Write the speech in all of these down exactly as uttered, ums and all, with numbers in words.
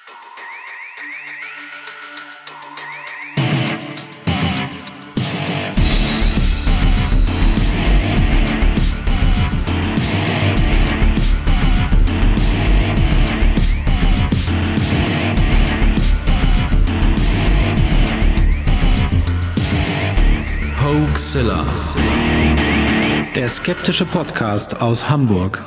Hoaxilla, der skeptische Podcast aus Hamburg.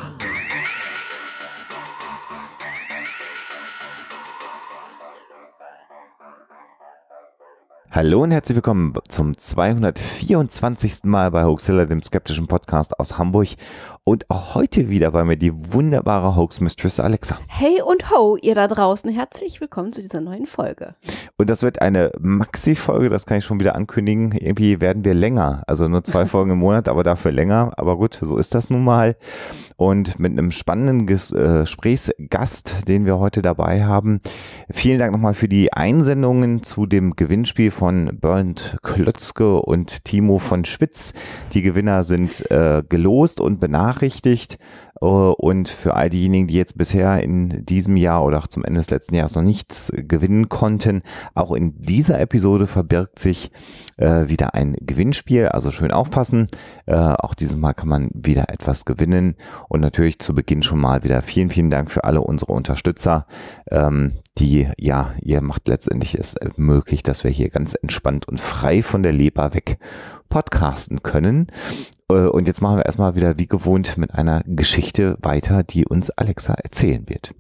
Hallo und herzlich willkommen zum zweihundertvierundzwanzigsten Mal bei Hoaxilla, dem skeptischen Podcast aus Hamburg. Und auch heute wieder bei mir die wunderbare Hoax-Mistress Alexa. Hey und ho, ihr da draußen, herzlich willkommen zu dieser neuen Folge. Und das wird eine Maxi-Folge, das kann ich schon wieder ankündigen. Irgendwie werden wir länger, also nur zwei Folgen im Monat, aber dafür länger. Aber gut, so ist das nun mal. Und mit einem spannenden Ges- äh, Gesprächsgast, den wir heute dabei haben. Vielen Dank nochmal für die Einsendungen zu dem Gewinnspiel von Bernd Klötzke und Timo von Spitz. Die Gewinner sind äh, gelost und benachrichtigt. Und für all diejenigen, die jetzt bisher in diesem Jahr oder auch zum Ende des letzten Jahres noch nichts gewinnen konnten, auch in dieser Episode verbirgt sich äh, wieder ein Gewinnspiel, also schön aufpassen. Äh, auch dieses Mal kann man wieder etwas gewinnen und natürlich zu Beginn schon mal wieder vielen, vielen Dank für alle unsere Unterstützer, ähm, die, ja, ihr macht letztendlich es möglich, dass wir hier ganz entspannt und frei von der Leber weg podcasten können. Und jetzt machen wir erstmal wieder wie gewohnt mit einer Geschichte weiter, die uns Alexa erzählen wird.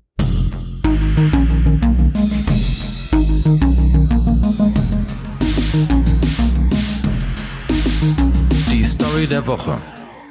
Die Story der Woche.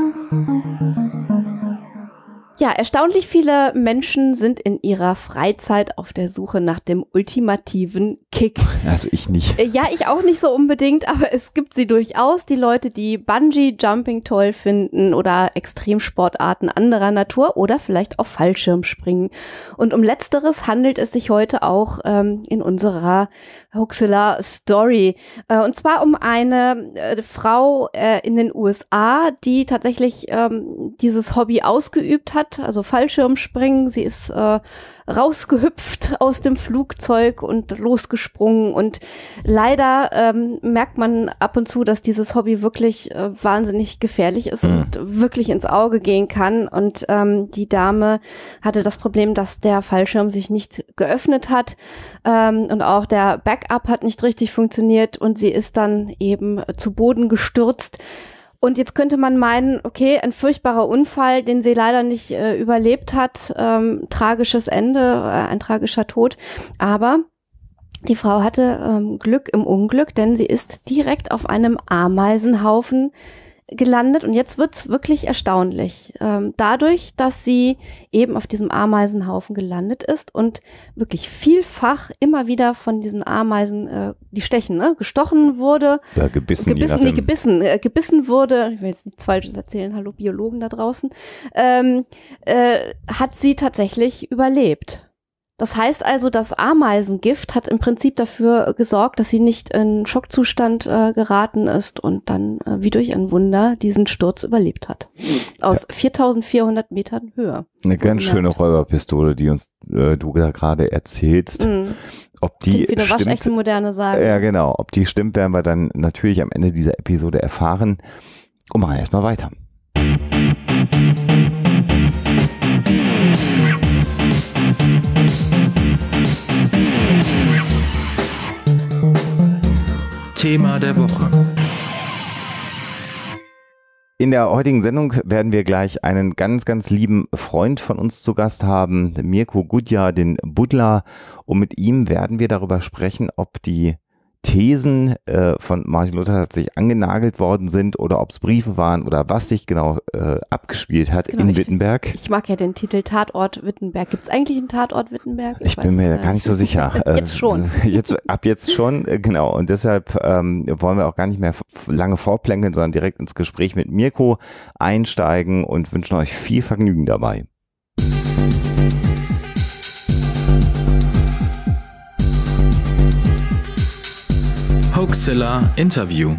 Ja, erstaunlich viele Menschen sind in ihrer Freizeit auf der Suche nach dem ultimativen Kick. Also ich nicht. Ja, ich auch nicht so unbedingt, aber es gibt sie durchaus, die Leute, die Bungee-Jumping toll finden oder Extremsportarten anderer Natur oder vielleicht auf Fallschirmspringen. Und um Letzteres handelt es sich heute auch ähm, in unserer Hoaxilla-Story. Äh, und zwar um eine äh, Frau äh, in den U S A, die tatsächlich ähm, dieses Hobby ausgeübt hat, also Fallschirmspringen. Sie ist äh, rausgehüpft aus dem Flugzeug und losgesprungen und leider ähm, merkt man ab und zu, dass dieses Hobby wirklich äh, wahnsinnig gefährlich ist mhm. und wirklich ins Auge gehen kann und ähm, die Dame hatte das Problem, dass der Fallschirm sich nicht geöffnet hat ähm, und auch der Backup hat nicht richtig funktioniert und sie ist dann eben zu Boden gestürzt. Und jetzt könnte man meinen, okay, ein furchtbarer Unfall, den sie leider nicht äh, überlebt hat, ähm, tragisches Ende, äh, ein tragischer Tod. Aber die Frau hatte ähm, Glück im Unglück, denn sie ist direkt auf einem Ameisenhaufen gelandet. Und jetzt wird's wirklich erstaunlich. Ähm, dadurch, dass sie eben auf diesem Ameisenhaufen gelandet ist und wirklich vielfach immer wieder von diesen Ameisen, äh, die stechen, ne, gestochen wurde. Ja, gebissen. Gebissen, nee, gebissen, äh, gebissen wurde. Ich will jetzt nichts Falsches erzählen, hallo Biologen da draußen. Ähm, äh, hat sie tatsächlich überlebt. Das heißt also, das Ameisengift hat im Prinzip dafür gesorgt, dass sie nicht in Schockzustand äh, geraten ist und dann äh, wie durch ein Wunder diesen Sturz überlebt hat. Aus ja. viertausendvierhundert Metern Höhe. Eine ganz schöne Räuberpistole, die uns äh, du da gerade erzählst. Mhm. Ob die wie eine stimmt, waschechte moderne Sage. Ja, genau. Ob die stimmt, werden wir dann natürlich am Ende dieser Episode erfahren. Und machen erstmal weiter. Thema der Woche. In der heutigen Sendung werden wir gleich einen ganz, ganz lieben Freund von uns zu Gast haben, Mirko Gudja, den Buddler. Und mit ihm werden wir darüber sprechen, ob die Thesen äh, von Martin Luther tatsächlich angenagelt worden sind oder ob es Briefe waren oder was sich genau äh, abgespielt hat genau, in ich, Wittenberg. Ich mag ja den Titel Tatort Wittenberg. Gibt es eigentlich einen Tatort Wittenberg? Ich, ich bin mir gar nicht so sicher. Jetzt schon. Jetzt, ab jetzt schon, genau. Und deshalb ähm, wollen wir auch gar nicht mehr lange vorplänkeln, sondern direkt ins Gespräch mit Mirko einsteigen und wünschen euch viel Vergnügen dabei. Hoaxilla Interview.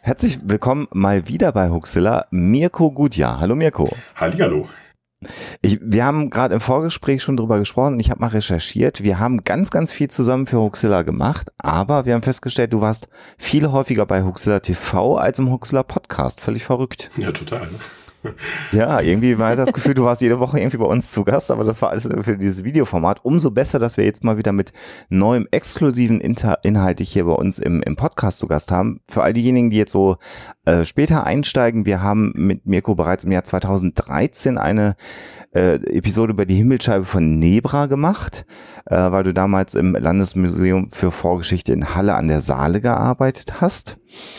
Herzlich willkommen mal wieder bei Huxilla, Mirko Gutjahr. Hallo Mirko. Hallihallo. Ich, wir haben gerade im Vorgespräch schon drüber gesprochen und ich habe mal recherchiert. Wir haben ganz, ganz viel zusammen für Huxilla gemacht, aber wir haben festgestellt, du warst viel häufiger bei Huxilla T V als im Huxilla Podcast. Völlig verrückt. Ja, total. Ne? Ja, irgendwie war das Gefühl, du warst jede Woche irgendwie bei uns zu Gast, aber das war alles für dieses Videoformat. Umso besser, dass wir jetzt mal wieder mit neuem exklusiven Inter- Inhalt hier bei uns im, im Podcast zu Gast haben. Für all diejenigen, die jetzt so äh, später einsteigen, wir haben mit Mirko bereits im Jahr zweitausenddreizehn eine äh, Episode über die Himmelsscheibe von Nebra gemacht, äh, weil du damals im Landesmuseum für Vorgeschichte in Halle an der Saale gearbeitet hast.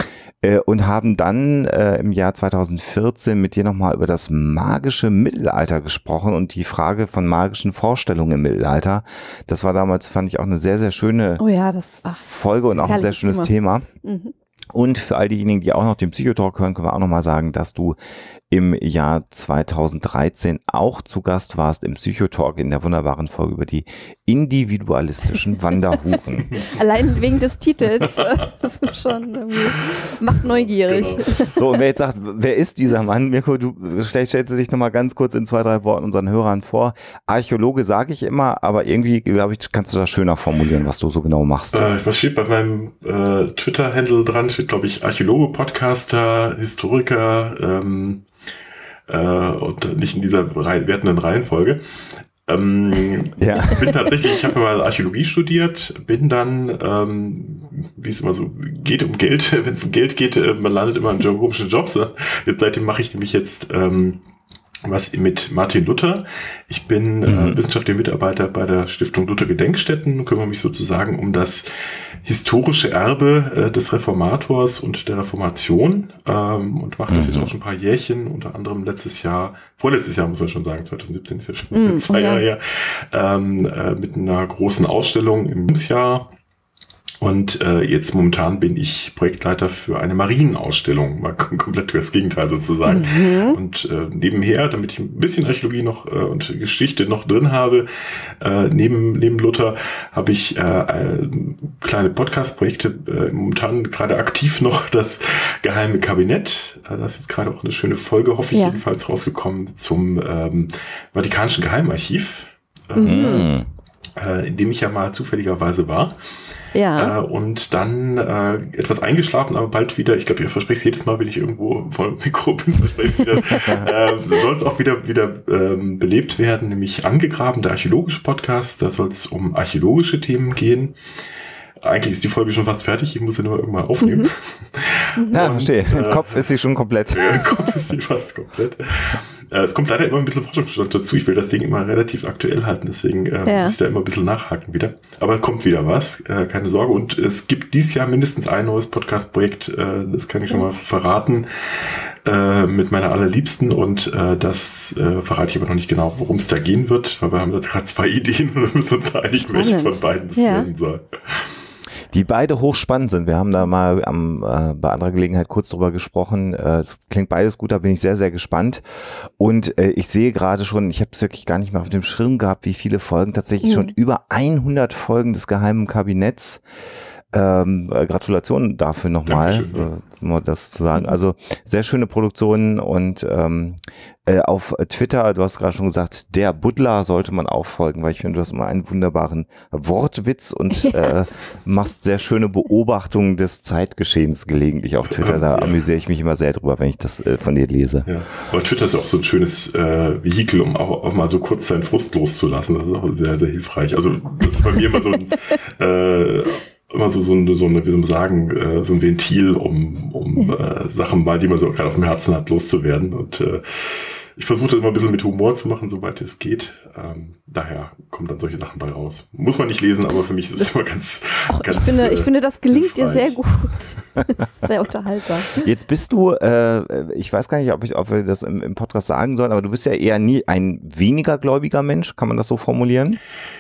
Und haben dann äh, im Jahr zweitausendvierzehn mit dir nochmal über das magische Mittelalter gesprochen und die Frage von magischen Vorstellungen im Mittelalter. Das war damals, fand ich, auch eine sehr, sehr schöne oh ja, das, ach, Folge und auch ein sehr schönes Thema. Thema. Mhm. Und für all diejenigen, die auch noch den Psychotalk hören, können wir auch nochmal sagen, dass du im Jahr zweitausenddreizehn auch zu Gast warst im Psychotalk in der wunderbaren Folge über die individualistischen Wanderhuren. Allein wegen des Titels. Das ist schon irgendwie, macht neugierig. Genau. So, und wer jetzt sagt, wer ist dieser Mann? Mirko, du vielleicht stellst du dich nochmal ganz kurz in zwei, drei Worten unseren Hörern vor. Archäologe sage ich immer, aber irgendwie, glaube ich, kannst du das schöner formulieren, was du so genau machst. Äh, was steht bei meinem äh, Twitter-Handle dran? Steht, glaube ich, Archäologe, Podcaster, Historiker, ähm, äh, und nicht in dieser rei- wertenden Reihenfolge. Ähm, ja. Bin tatsächlich, ich habe mal Archäologie studiert, bin dann, ähm, wie es immer so geht, um Geld, wenn es um Geld geht, äh, man landet immer in komischen Jobs. Ne? Jetzt seitdem mache ich nämlich jetzt ähm, was mit Martin Luther. Ich bin mhm. äh, wissenschaftlicher Mitarbeiter bei der Stiftung Luther Gedenkstätten und kümmere mich sozusagen um das historische Erbe äh, des Reformators und der Reformation ähm, und mache das mhm. jetzt auch schon ein paar Jährchen, unter anderem letztes Jahr, vorletztes Jahr muss man schon sagen, zweitausendsiebzehn ist ja schon mhm, zwei ja. Jahre her, ähm, äh, mit einer großen Ausstellung im Jahr. Und äh, jetzt momentan bin ich Projektleiter für eine Marienausstellung, mal komplett das Gegenteil sozusagen. Mhm. Und äh, nebenher, damit ich ein bisschen Archäologie noch äh, und Geschichte noch drin habe, äh, neben neben Luther habe ich äh, äh, kleine Podcast-Projekte, äh, momentan gerade aktiv noch das Geheime Kabinett. Äh, das ist jetzt gerade auch eine schöne Folge, hoffe ich ja. jedenfalls, rausgekommen zum ähm, Vatikanischen Geheimarchiv, äh, mhm. äh, in dem ich ja mal zufälligerweise war. Ja. Äh, und dann äh, etwas eingeschlafen, aber bald wieder, ich glaube, ich verspreche es jedes Mal, wenn ich irgendwo vor dem Mikro bin, verspreche es wieder, äh, soll es auch wieder wieder ähm, belebt werden, nämlich Angegraben, der archäologische Podcast, da soll es um archäologische Themen gehen. Eigentlich ist die Folge schon fast fertig, ich muss sie nur irgendwann aufnehmen. Mhm. Ja, verstehe. Im äh, Kopf ist sie schon komplett. Im Kopf ist sie fast komplett. Äh, es kommt leider immer ein bisschen Forschungsstand dazu. Ich will das Ding immer relativ aktuell halten, deswegen äh, ja. muss ich da immer ein bisschen nachhaken wieder. Aber kommt wieder was, äh, keine Sorge. Und es gibt dieses Jahr mindestens ein neues Podcast-Projekt, äh, das kann ich schon mal verraten, äh, mit meiner Allerliebsten. Und äh, das äh, verrate ich aber noch nicht genau, worum es da gehen wird, weil wir haben jetzt gerade zwei Ideen und wir müssen uns einig, welches von beiden es ja. werden soll. Die beide hochspannend sind. Wir haben da mal am, äh, bei anderer Gelegenheit kurz drüber gesprochen. Äh, es klingt beides gut, da bin ich sehr, sehr gespannt. Und äh, ich sehe gerade schon, ich habe es wirklich gar nicht mehr auf dem Schirm gehabt, wie viele Folgen, tatsächlich mhm. schon über hundert Folgen des Geheimen Kabinetts. Ähm, äh, Gratulation dafür nochmal, äh, das zu sagen. Also sehr schöne Produktionen und ähm, äh, auf Twitter, du hast gerade schon gesagt, der Buddler sollte man auch folgen, weil ich finde, du hast immer einen wunderbaren Wortwitz und äh, machst sehr schöne Beobachtungen des Zeitgeschehens gelegentlich auf Twitter. Da ja. amüsiere ich mich immer sehr drüber, wenn ich das äh, von dir lese. Ja, aber Twitter ist auch so ein schönes äh, Vehikel, um auch, auch mal so kurz seinen Frust loszulassen. Das ist auch sehr, sehr hilfreich. Also das ist bei mir immer so ein äh, immer so, so, eine, so eine, wie soll man sagen, äh, so ein Ventil, um, um äh, Sachen mal, die man so gerade auf dem Herzen hat, loszuwerden. Und äh, ich versuche das immer ein bisschen mit Humor zu machen, soweit es geht. Ähm, daher kommen dann solche Sachen bei raus. Muss man nicht lesen, aber für mich ist es immer ganz, Och, ganz ich finde, äh, ich finde, das gelingt dir sehr gut. Das ist sehr unterhaltsam. Jetzt bist du, äh, ich weiß gar nicht, ob, ich, ob wir das im, im Podcast sagen sollen, aber du bist ja eher nie ein weniger gläubiger Mensch. Kann man das so formulieren?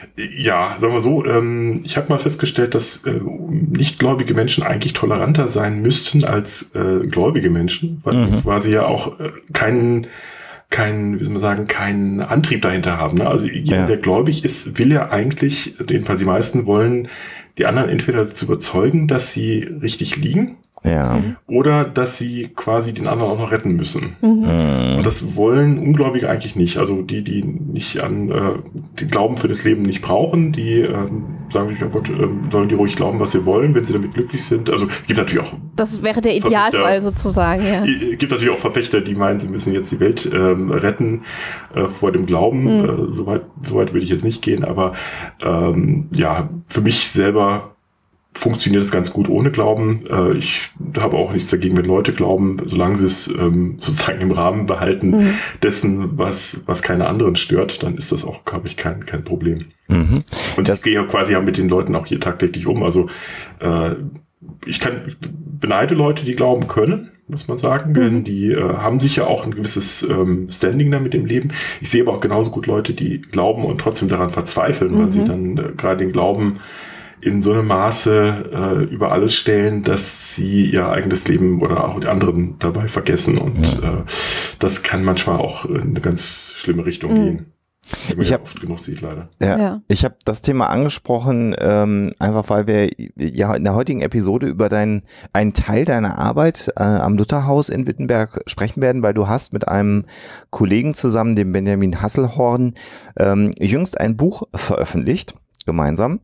Ja, sagen wir so, ähm, ich habe mal festgestellt, dass äh, nichtgläubige Menschen eigentlich toleranter sein müssten als äh, gläubige Menschen, weil mhm. quasi ja auch äh, keinen keinen, wie soll man sagen, keinen Antrieb dahinter haben. Ne? Also jeder, ja. der gläubig ist, will ja eigentlich, jedenfalls die meisten wollen die anderen entweder zu überzeugen, dass sie richtig liegen, Ja. Oder dass sie quasi den anderen auch noch retten müssen. Mhm. Und das wollen Ungläubige eigentlich nicht. Also die, die nicht an äh, den Glauben für das Leben nicht brauchen, die ähm, sagen, ja Gott, ähm, sollen die ruhig glauben, was sie wollen, wenn sie damit glücklich sind. Also gibt natürlich auch Das wäre der Idealfall sozusagen, ja. Es gibt natürlich auch Verfechter, die meinen, sie müssen jetzt die Welt ähm, retten äh, vor dem Glauben. Mhm. Äh, Soweit so weit würde ich jetzt nicht gehen, aber ähm, ja, für mich selber funktioniert es ganz gut ohne Glauben. Äh, ich habe auch nichts dagegen, wenn Leute glauben, solange sie es ähm, sozusagen im Rahmen behalten mhm. dessen, was, was keine anderen stört, dann ist das auch, glaube ich, kein, kein Problem. Mhm. Und das gehe ja quasi ja mit den Leuten auch hier tagtäglich um. Also äh, ich kann ich beneide Leute, die glauben können, muss man sagen, mhm. denn die äh, haben sicher auch ein gewisses ähm, Standing damit im Leben. Ich sehe aber auch genauso gut Leute, die glauben und trotzdem daran verzweifeln, mhm. weil sie dann äh, gerade den Glauben in so einem Maße äh, über alles stellen, dass sie ihr eigenes Leben oder auch die anderen dabei vergessen. Und ja. äh, das kann manchmal auch in eine ganz schlimme Richtung mhm. gehen. Ich habe oft genug sieht, leider. Ja, ja. Ich habe das Thema angesprochen, ähm, einfach weil wir ja in der heutigen Episode über deinen einen Teil deiner Arbeit äh, am Lutherhaus in Wittenberg sprechen werden, weil du hast mit einem Kollegen zusammen, dem Benjamin Hasselhorn, ähm, jüngst ein Buch veröffentlicht, gemeinsam.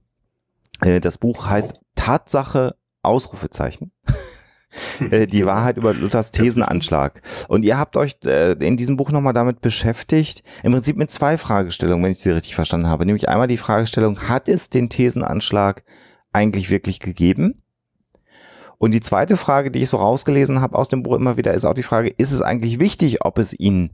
Das Buch heißt Tatsache, Ausrufezeichen. Die Wahrheit über Luthers Thesenanschlag. Und ihr habt euch in diesem Buch nochmal damit beschäftigt, im Prinzip mit zwei Fragestellungen, wenn ich sie richtig verstanden habe. Nämlich einmal die Fragestellung, hat es den Thesenanschlag eigentlich wirklich gegeben? Und die zweite Frage, die ich so rausgelesen habe aus dem Buch immer wieder, ist auch die Frage, ist es eigentlich wichtig, ob es ihn,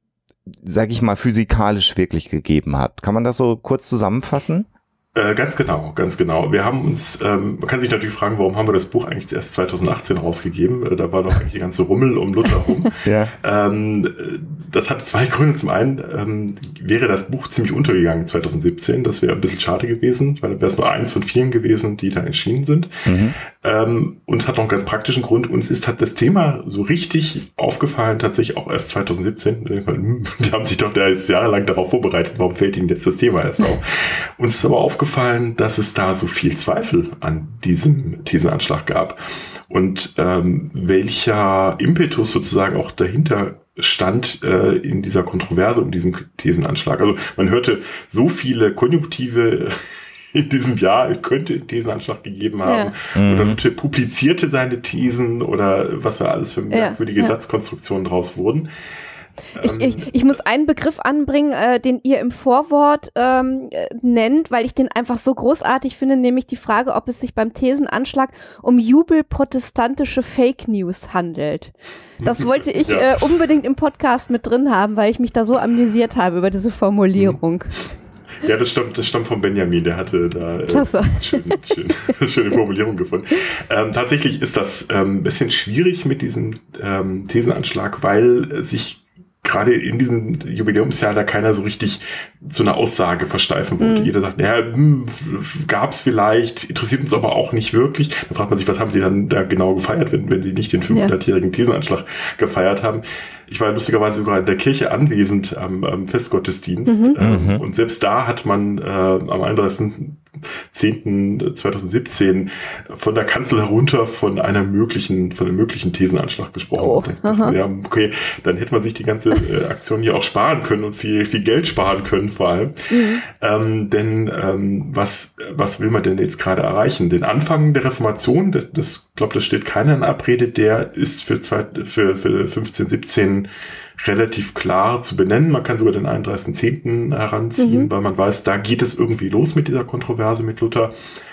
sag ich mal, physikalisch wirklich gegeben hat? Kann man das so kurz zusammenfassen? Äh, ganz genau, ganz genau. Wir haben uns, ähm, man kann sich natürlich fragen, warum haben wir das Buch eigentlich erst zwanzig achtzehn rausgegeben? Äh, da war doch eigentlich die ganze Rummel um Luther rum. ja. ähm, das hat zwei Gründe. Zum einen ähm, wäre das Buch ziemlich untergegangen zwanzig siebzehn. Das wäre ein bisschen schade gewesen, weil dann wäre es nur eins von vielen gewesen, die da erschienen sind. Mhm. Ähm, und hat noch einen ganz praktischen Grund. Uns ist hat das Thema so richtig aufgefallen, tatsächlich auch erst zwanzig siebzehn. Die haben sich doch da jetzt jahrelang darauf vorbereitet. Warum fällt ihnen jetzt das Thema erst auf? Uns ist aber aufgefallen, dass es da so viel Zweifel an diesem Thesenanschlag gab und ähm, welcher Impetus sozusagen auch dahinter stand äh, in dieser Kontroverse um diesen Thesenanschlag. Also man hörte so viele Konjunktive in diesem Jahr, könnte einen Thesenanschlag gegeben haben ja. oder Luther publizierte seine Thesen oder was da alles für merkwürdige ja. Satzkonstruktionen draus wurden. Ich, ich, ich muss einen Begriff anbringen, äh, den ihr im Vorwort ähm, nennt, weil ich den einfach so großartig finde, nämlich die Frage, ob es sich beim Thesenanschlag um jubelprotestantische Fake News handelt. Das wollte ich ja. äh, unbedingt im Podcast mit drin haben, weil ich mich da so amüsiert habe über diese Formulierung. Ja, das stammt, das stammt von Benjamin, der hatte da äh, schön, schön, schöne Formulierung gefunden. Ähm, tatsächlich ist das ähm, ein bisschen schwierig mit diesem ähm, Thesenanschlag, weil sich gerade in diesem Jubiläumsjahr da keiner so richtig zu einer Aussage versteifen wollte. Mhm. Jeder sagt, ja, hm, gab es vielleicht, interessiert uns aber auch nicht wirklich. Da fragt man sich, was haben die dann da genau gefeiert, wenn, wenn sie nicht den fünfhundertjährigen Thesenanschlag gefeiert haben. Ich war lustigerweise sogar in der Kirche anwesend am, am Festgottesdienst. Mhm. Ähm, und selbst da hat man äh, am einunddreißigsten zehnten zweitausendsiebzehn von der Kanzel herunter von einer möglichen, von einem möglichen Thesenanschlag gesprochen. Oh, dachte, ja, okay, dann hätte man sich die ganze äh, Aktion hier auch sparen können und viel, viel Geld sparen können vor allem. Mhm. Ähm, denn ähm, was, was will man denn jetzt gerade erreichen? Den Anfang der Reformation, das, das glaube, das steht keiner in Abrede, der ist für, zwei, für, für fünfzehn, siebzehn relativ klar zu benennen. Man kann sogar den einunddreißigsten zehnten heranziehen, mhm. weil man weiß, da geht es irgendwie los mit dieser Kontroverse mit Luther.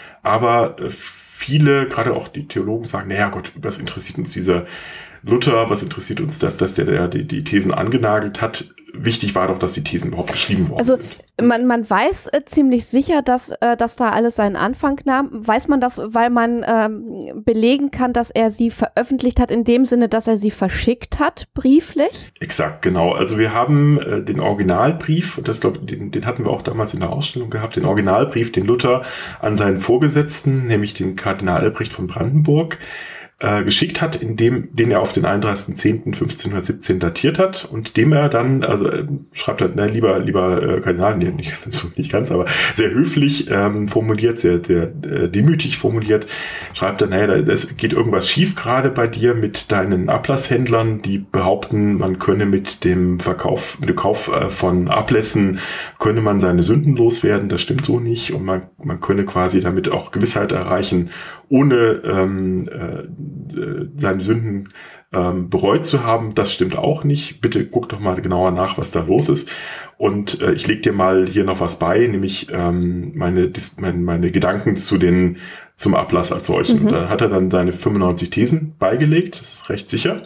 Aber viele, gerade auch die Theologen, sagen, naja Gott, was interessiert uns dieser Luther, was interessiert uns das, dass der, der die, die Thesen angenagelt hat? Wichtig war doch, dass die Thesen überhaupt geschrieben worden also, sind. Also man, man weiß äh, ziemlich sicher, dass, äh, dass da alles seinen Anfang nahm. Weiß man das, weil man ähm, belegen kann, dass er sie veröffentlicht hat, in dem Sinne, dass er sie verschickt hat, brieflich? Exakt, genau. Also wir haben äh, den Originalbrief, das, glaub, den, den hatten wir auch damals in der Ausstellung gehabt, den Originalbrief, den Luther an seinen Vorgesetzten, nämlich den Kardinal Albrecht von Brandenburg, äh, geschickt hat, in dem, den er auf den einunddreißigsten zehnten fünfzehnhundertsiebzehn datiert hat und dem er dann, also äh, schreibt er, ne, lieber, lieber äh, Kardinal, nee, nicht, nicht ganz, aber sehr höflich ähm, formuliert, sehr, sehr äh, demütig formuliert, schreibt er, naja, es geht irgendwas schief gerade bei dir mit deinen Ablasshändlern, die behaupten, man könne mit dem Verkauf, mit dem Kauf äh, von Ablässen, könne man seine Sünden loswerden, das stimmt so nicht und man, man könne quasi damit auch Gewissheit erreichen, ohne ähm, äh, seine Sünden ähm, bereut zu haben. Das stimmt auch nicht. Bitte guck doch mal genauer nach, was da los ist. Und äh, ich leg dir mal hier noch was bei, nämlich ähm, meine, dis, meine, meine Gedanken zu den, zum Ablass als solchen. Mhm. Da hat er dann seine fünfundneunzig Thesen beigelegt, das ist recht sicher.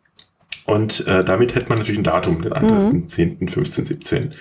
Und äh, damit hätte man natürlich ein Datum, den einunddreißigsten zehnten fünfzehnhundertsiebzehn.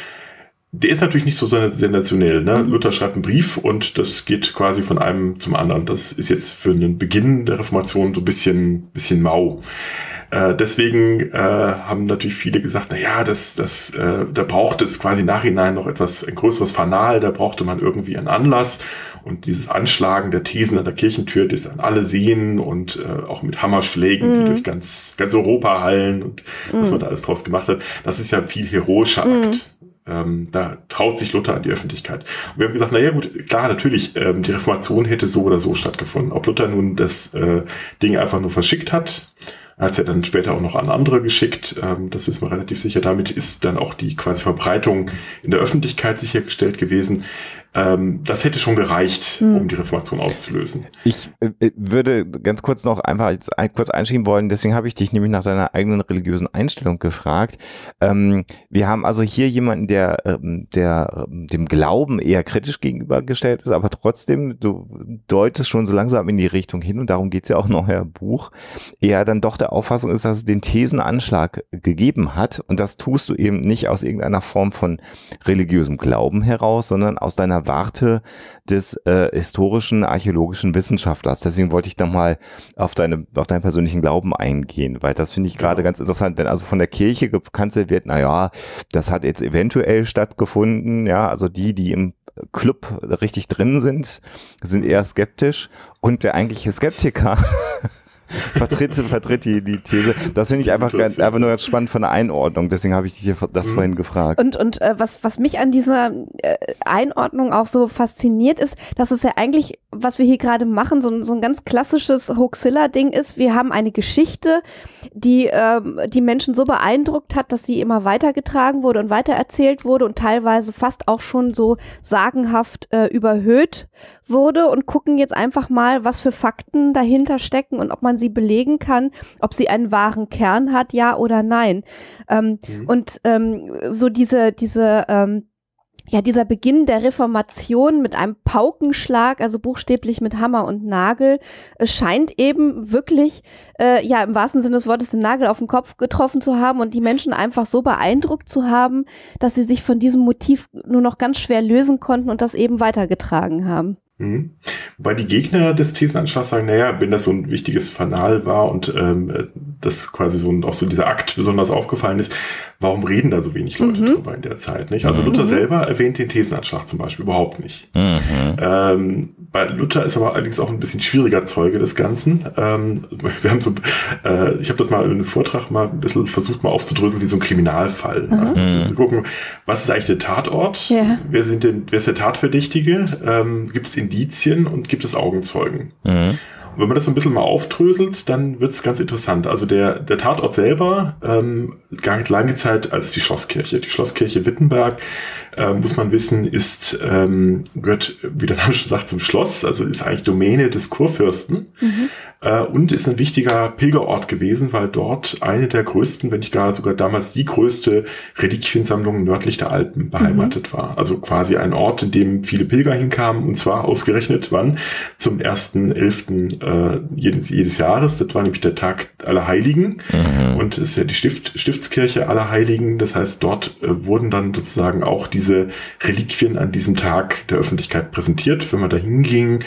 Der ist natürlich nicht so sensationell. Ne? Mhm. Luther schreibt einen Brief und das geht quasi von einem zum anderen. Das ist jetzt für den Beginn der Reformation so ein bisschen, bisschen mau. Äh, deswegen äh, haben natürlich viele gesagt, na ja, das, das, äh, da braucht es quasi nachhinein noch etwas, ein größeres Fanal, da brauchte man irgendwie einen Anlass. Und dieses Anschlagen der Thesen an der Kirchentür, das dann alle sehen und äh, auch mit Hammerschlägen, mm. die durch ganz, ganz Europa hallen und mm. was man da alles draus gemacht hat, das ist ja ein viel heroischer mm. Akt. Ähm, da traut sich Luther an die Öffentlichkeit. Und wir haben gesagt, naja gut, klar, natürlich, ähm, die Reformation hätte so oder so stattgefunden. Ob Luther nun das äh, Ding einfach nur verschickt hat, hat es ja dann später auch noch an andere geschickt, ähm, das wissen wir relativ sicher. Damit ist dann auch die quasi Verbreitung in der Öffentlichkeit sichergestellt gewesen. Ähm, das hätte schon gereicht, hm. um die Reformation auszulösen. Ich äh, würde ganz kurz noch einfach jetzt ein, kurz einschieben wollen, deswegen habe ich dich nämlich nach deiner eigenen religiösen Einstellung gefragt. Ähm, wir haben also hier jemanden, der, ähm, der ähm, dem Glauben eher kritisch gegenübergestellt ist, aber trotzdem, du deutest schon so langsam in die Richtung hin und darum geht es ja auch noch in eurem Buch, eher dann doch der Auffassung ist, dass es den Thesenanschlag gegeben hat und das tust du eben nicht aus irgendeiner Form von religiösem Glauben heraus, sondern aus deiner Warte des äh, historischen, archäologischen Wissenschaftlers. Deswegen wollte ich nochmal auf deine, auf deinen persönlichen Glauben eingehen, weil das finde ich gerade genau. ganz interessant, wenn also von der Kirche gekanzelt wird, naja, das hat jetzt eventuell stattgefunden, ja, also die, die im Club richtig drin sind, sind eher skeptisch und der eigentliche Skeptiker vertritt, vertritt die, die These. Das finde ich einfach, ganz, einfach nur ganz spannend von der Einordnung. Deswegen habe ich dich hier das mhm. vorhin gefragt. Und, und äh, was, was mich an dieser äh, Einordnung auch so fasziniert ist, dass es ja eigentlich, was wir hier gerade machen, so, so ein ganz klassisches Hoaxilla-Ding ist. Wir haben eine Geschichte, die ähm, die Menschen so beeindruckt hat, dass sie immer weitergetragen wurde und weitererzählt wurde und teilweise fast auch schon so sagenhaft äh, überhöht wurde und gucken jetzt einfach mal, was für Fakten dahinter stecken und ob man sie belegen kann, ob sie einen wahren Kern hat, ja oder nein. Ähm, mhm. Und ähm, so diese, diese ähm, ja, dieser Beginn der Reformation mit einem Paukenschlag, also buchstäblich mit Hammer und Nagel, äh, scheint eben wirklich, äh, ja, im wahrsten Sinne des Wortes den Nagel auf den Kopf getroffen zu haben und die Menschen einfach so beeindruckt zu haben, dass sie sich von diesem Motiv nur noch ganz schwer lösen konnten und das eben weitergetragen haben. Mhm. Wobei die Gegner des Thesenanschlags sagen, naja, wenn das so ein wichtiges Fanal war und ähm, das quasi so ein, auch so dieser Akt besonders aufgefallen ist, warum reden da so wenig Leute mhm. drüber in der Zeit, nicht? Also mhm. Luther selber erwähnt den Thesenanschlag zum Beispiel überhaupt nicht. Mhm. Ähm, bei Luther ist aber allerdings auch ein bisschen schwieriger Zeuge des Ganzen. Ähm, wir haben so, äh, ich habe das mal in einem Vortrag mal ein bisschen versucht mal aufzudröseln wie so ein Kriminalfall. Mhm. Also zu gucken, was ist eigentlich der Tatort? Ja. Wer sind denn, wer ist der Tatverdächtige? Ähm, gibt es Indizien und gibt es Augenzeugen? Mhm. Und wenn man das so ein bisschen mal aufdröselt, dann wird es ganz interessant. Also der, der Tatort selber ähm, galt lange Zeit als die Schlosskirche. Die Schlosskirche Wittenberg, äh, muss man wissen, ist ähm, gehört, wie der Name schon sagt, zum Schloss. Also ist eigentlich Domäne des Kurfürsten. Mhm. Äh, und ist ein wichtiger Pilgerort gewesen, weil dort eine der größten, wenn nicht gar sogar damals die größte Reliquiensammlung nördlich der Alpen beheimatet mhm. war. Also quasi ein Ort, in dem viele Pilger hinkamen, und zwar ausgerechnet wann? Zum ersten elften Äh, jedes, jedes Jahres. Das war nämlich der Tag aller Heiligen. Mhm. Und es ist ja die Stift, Stiftskirche aller Heiligen. Das heißt, dort äh, wurden dann sozusagen auch diese Reliquien an diesem Tag der Öffentlichkeit präsentiert. Wenn man da hinging,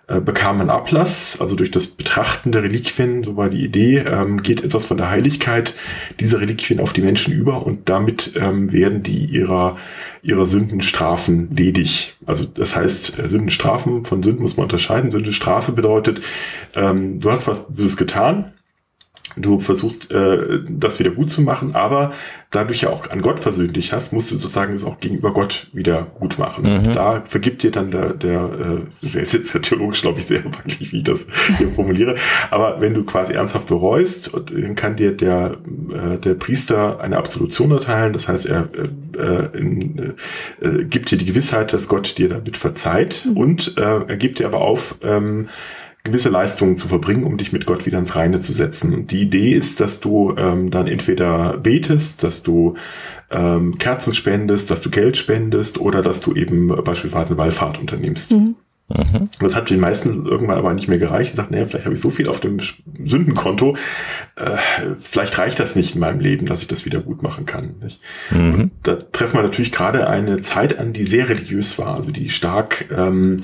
äh, bekam man Ablass, also durch das Betrachten der Reliquien, so war die Idee, ähm, geht etwas von der Heiligkeit dieser Reliquien auf die Menschen über und damit ähm, werden die ihrer, ihrer Sündenstrafen ledig. Also das heißt, Sündenstrafen von Sünden muss man unterscheiden. Sündenstrafe bedeutet, ähm, du hast was Böses getan, du versuchst, äh, das wieder gut zu machen, aber dadurch ja auch an Gott versöhnt dich hast, musst du sozusagen das auch gegenüber Gott wieder gut machen. Mhm. Da vergibt dir dann der, der äh, das ist jetzt ja theologisch, glaube ich, sehr wackelig, wie ich das hier formuliere, aber wenn du quasi ernsthaft bereust, dann kann dir der, äh, der Priester eine Absolution erteilen, das heißt, er äh, in, äh, gibt dir die Gewissheit, dass Gott dir damit verzeiht mhm. und äh, er gibt dir aber auf, ähm, gewisse Leistungen zu verbringen, um dich mit Gott wieder ins Reine zu setzen. Und die Idee ist, dass du ähm, dann entweder betest, dass du ähm, Kerzen spendest, dass du Geld spendest oder dass du eben beispielsweise eine Wallfahrt unternimmst. Mhm. Mhm. Das hat den meisten irgendwann aber nicht mehr gereicht. Sie sagten, naja, vielleicht habe ich so viel auf dem Sündenkonto, äh, vielleicht reicht das nicht in meinem Leben, dass ich das wieder gut machen kann. Nicht? Mhm. Und da treffen wir natürlich gerade eine Zeit an, die sehr religiös war, also die stark ähm,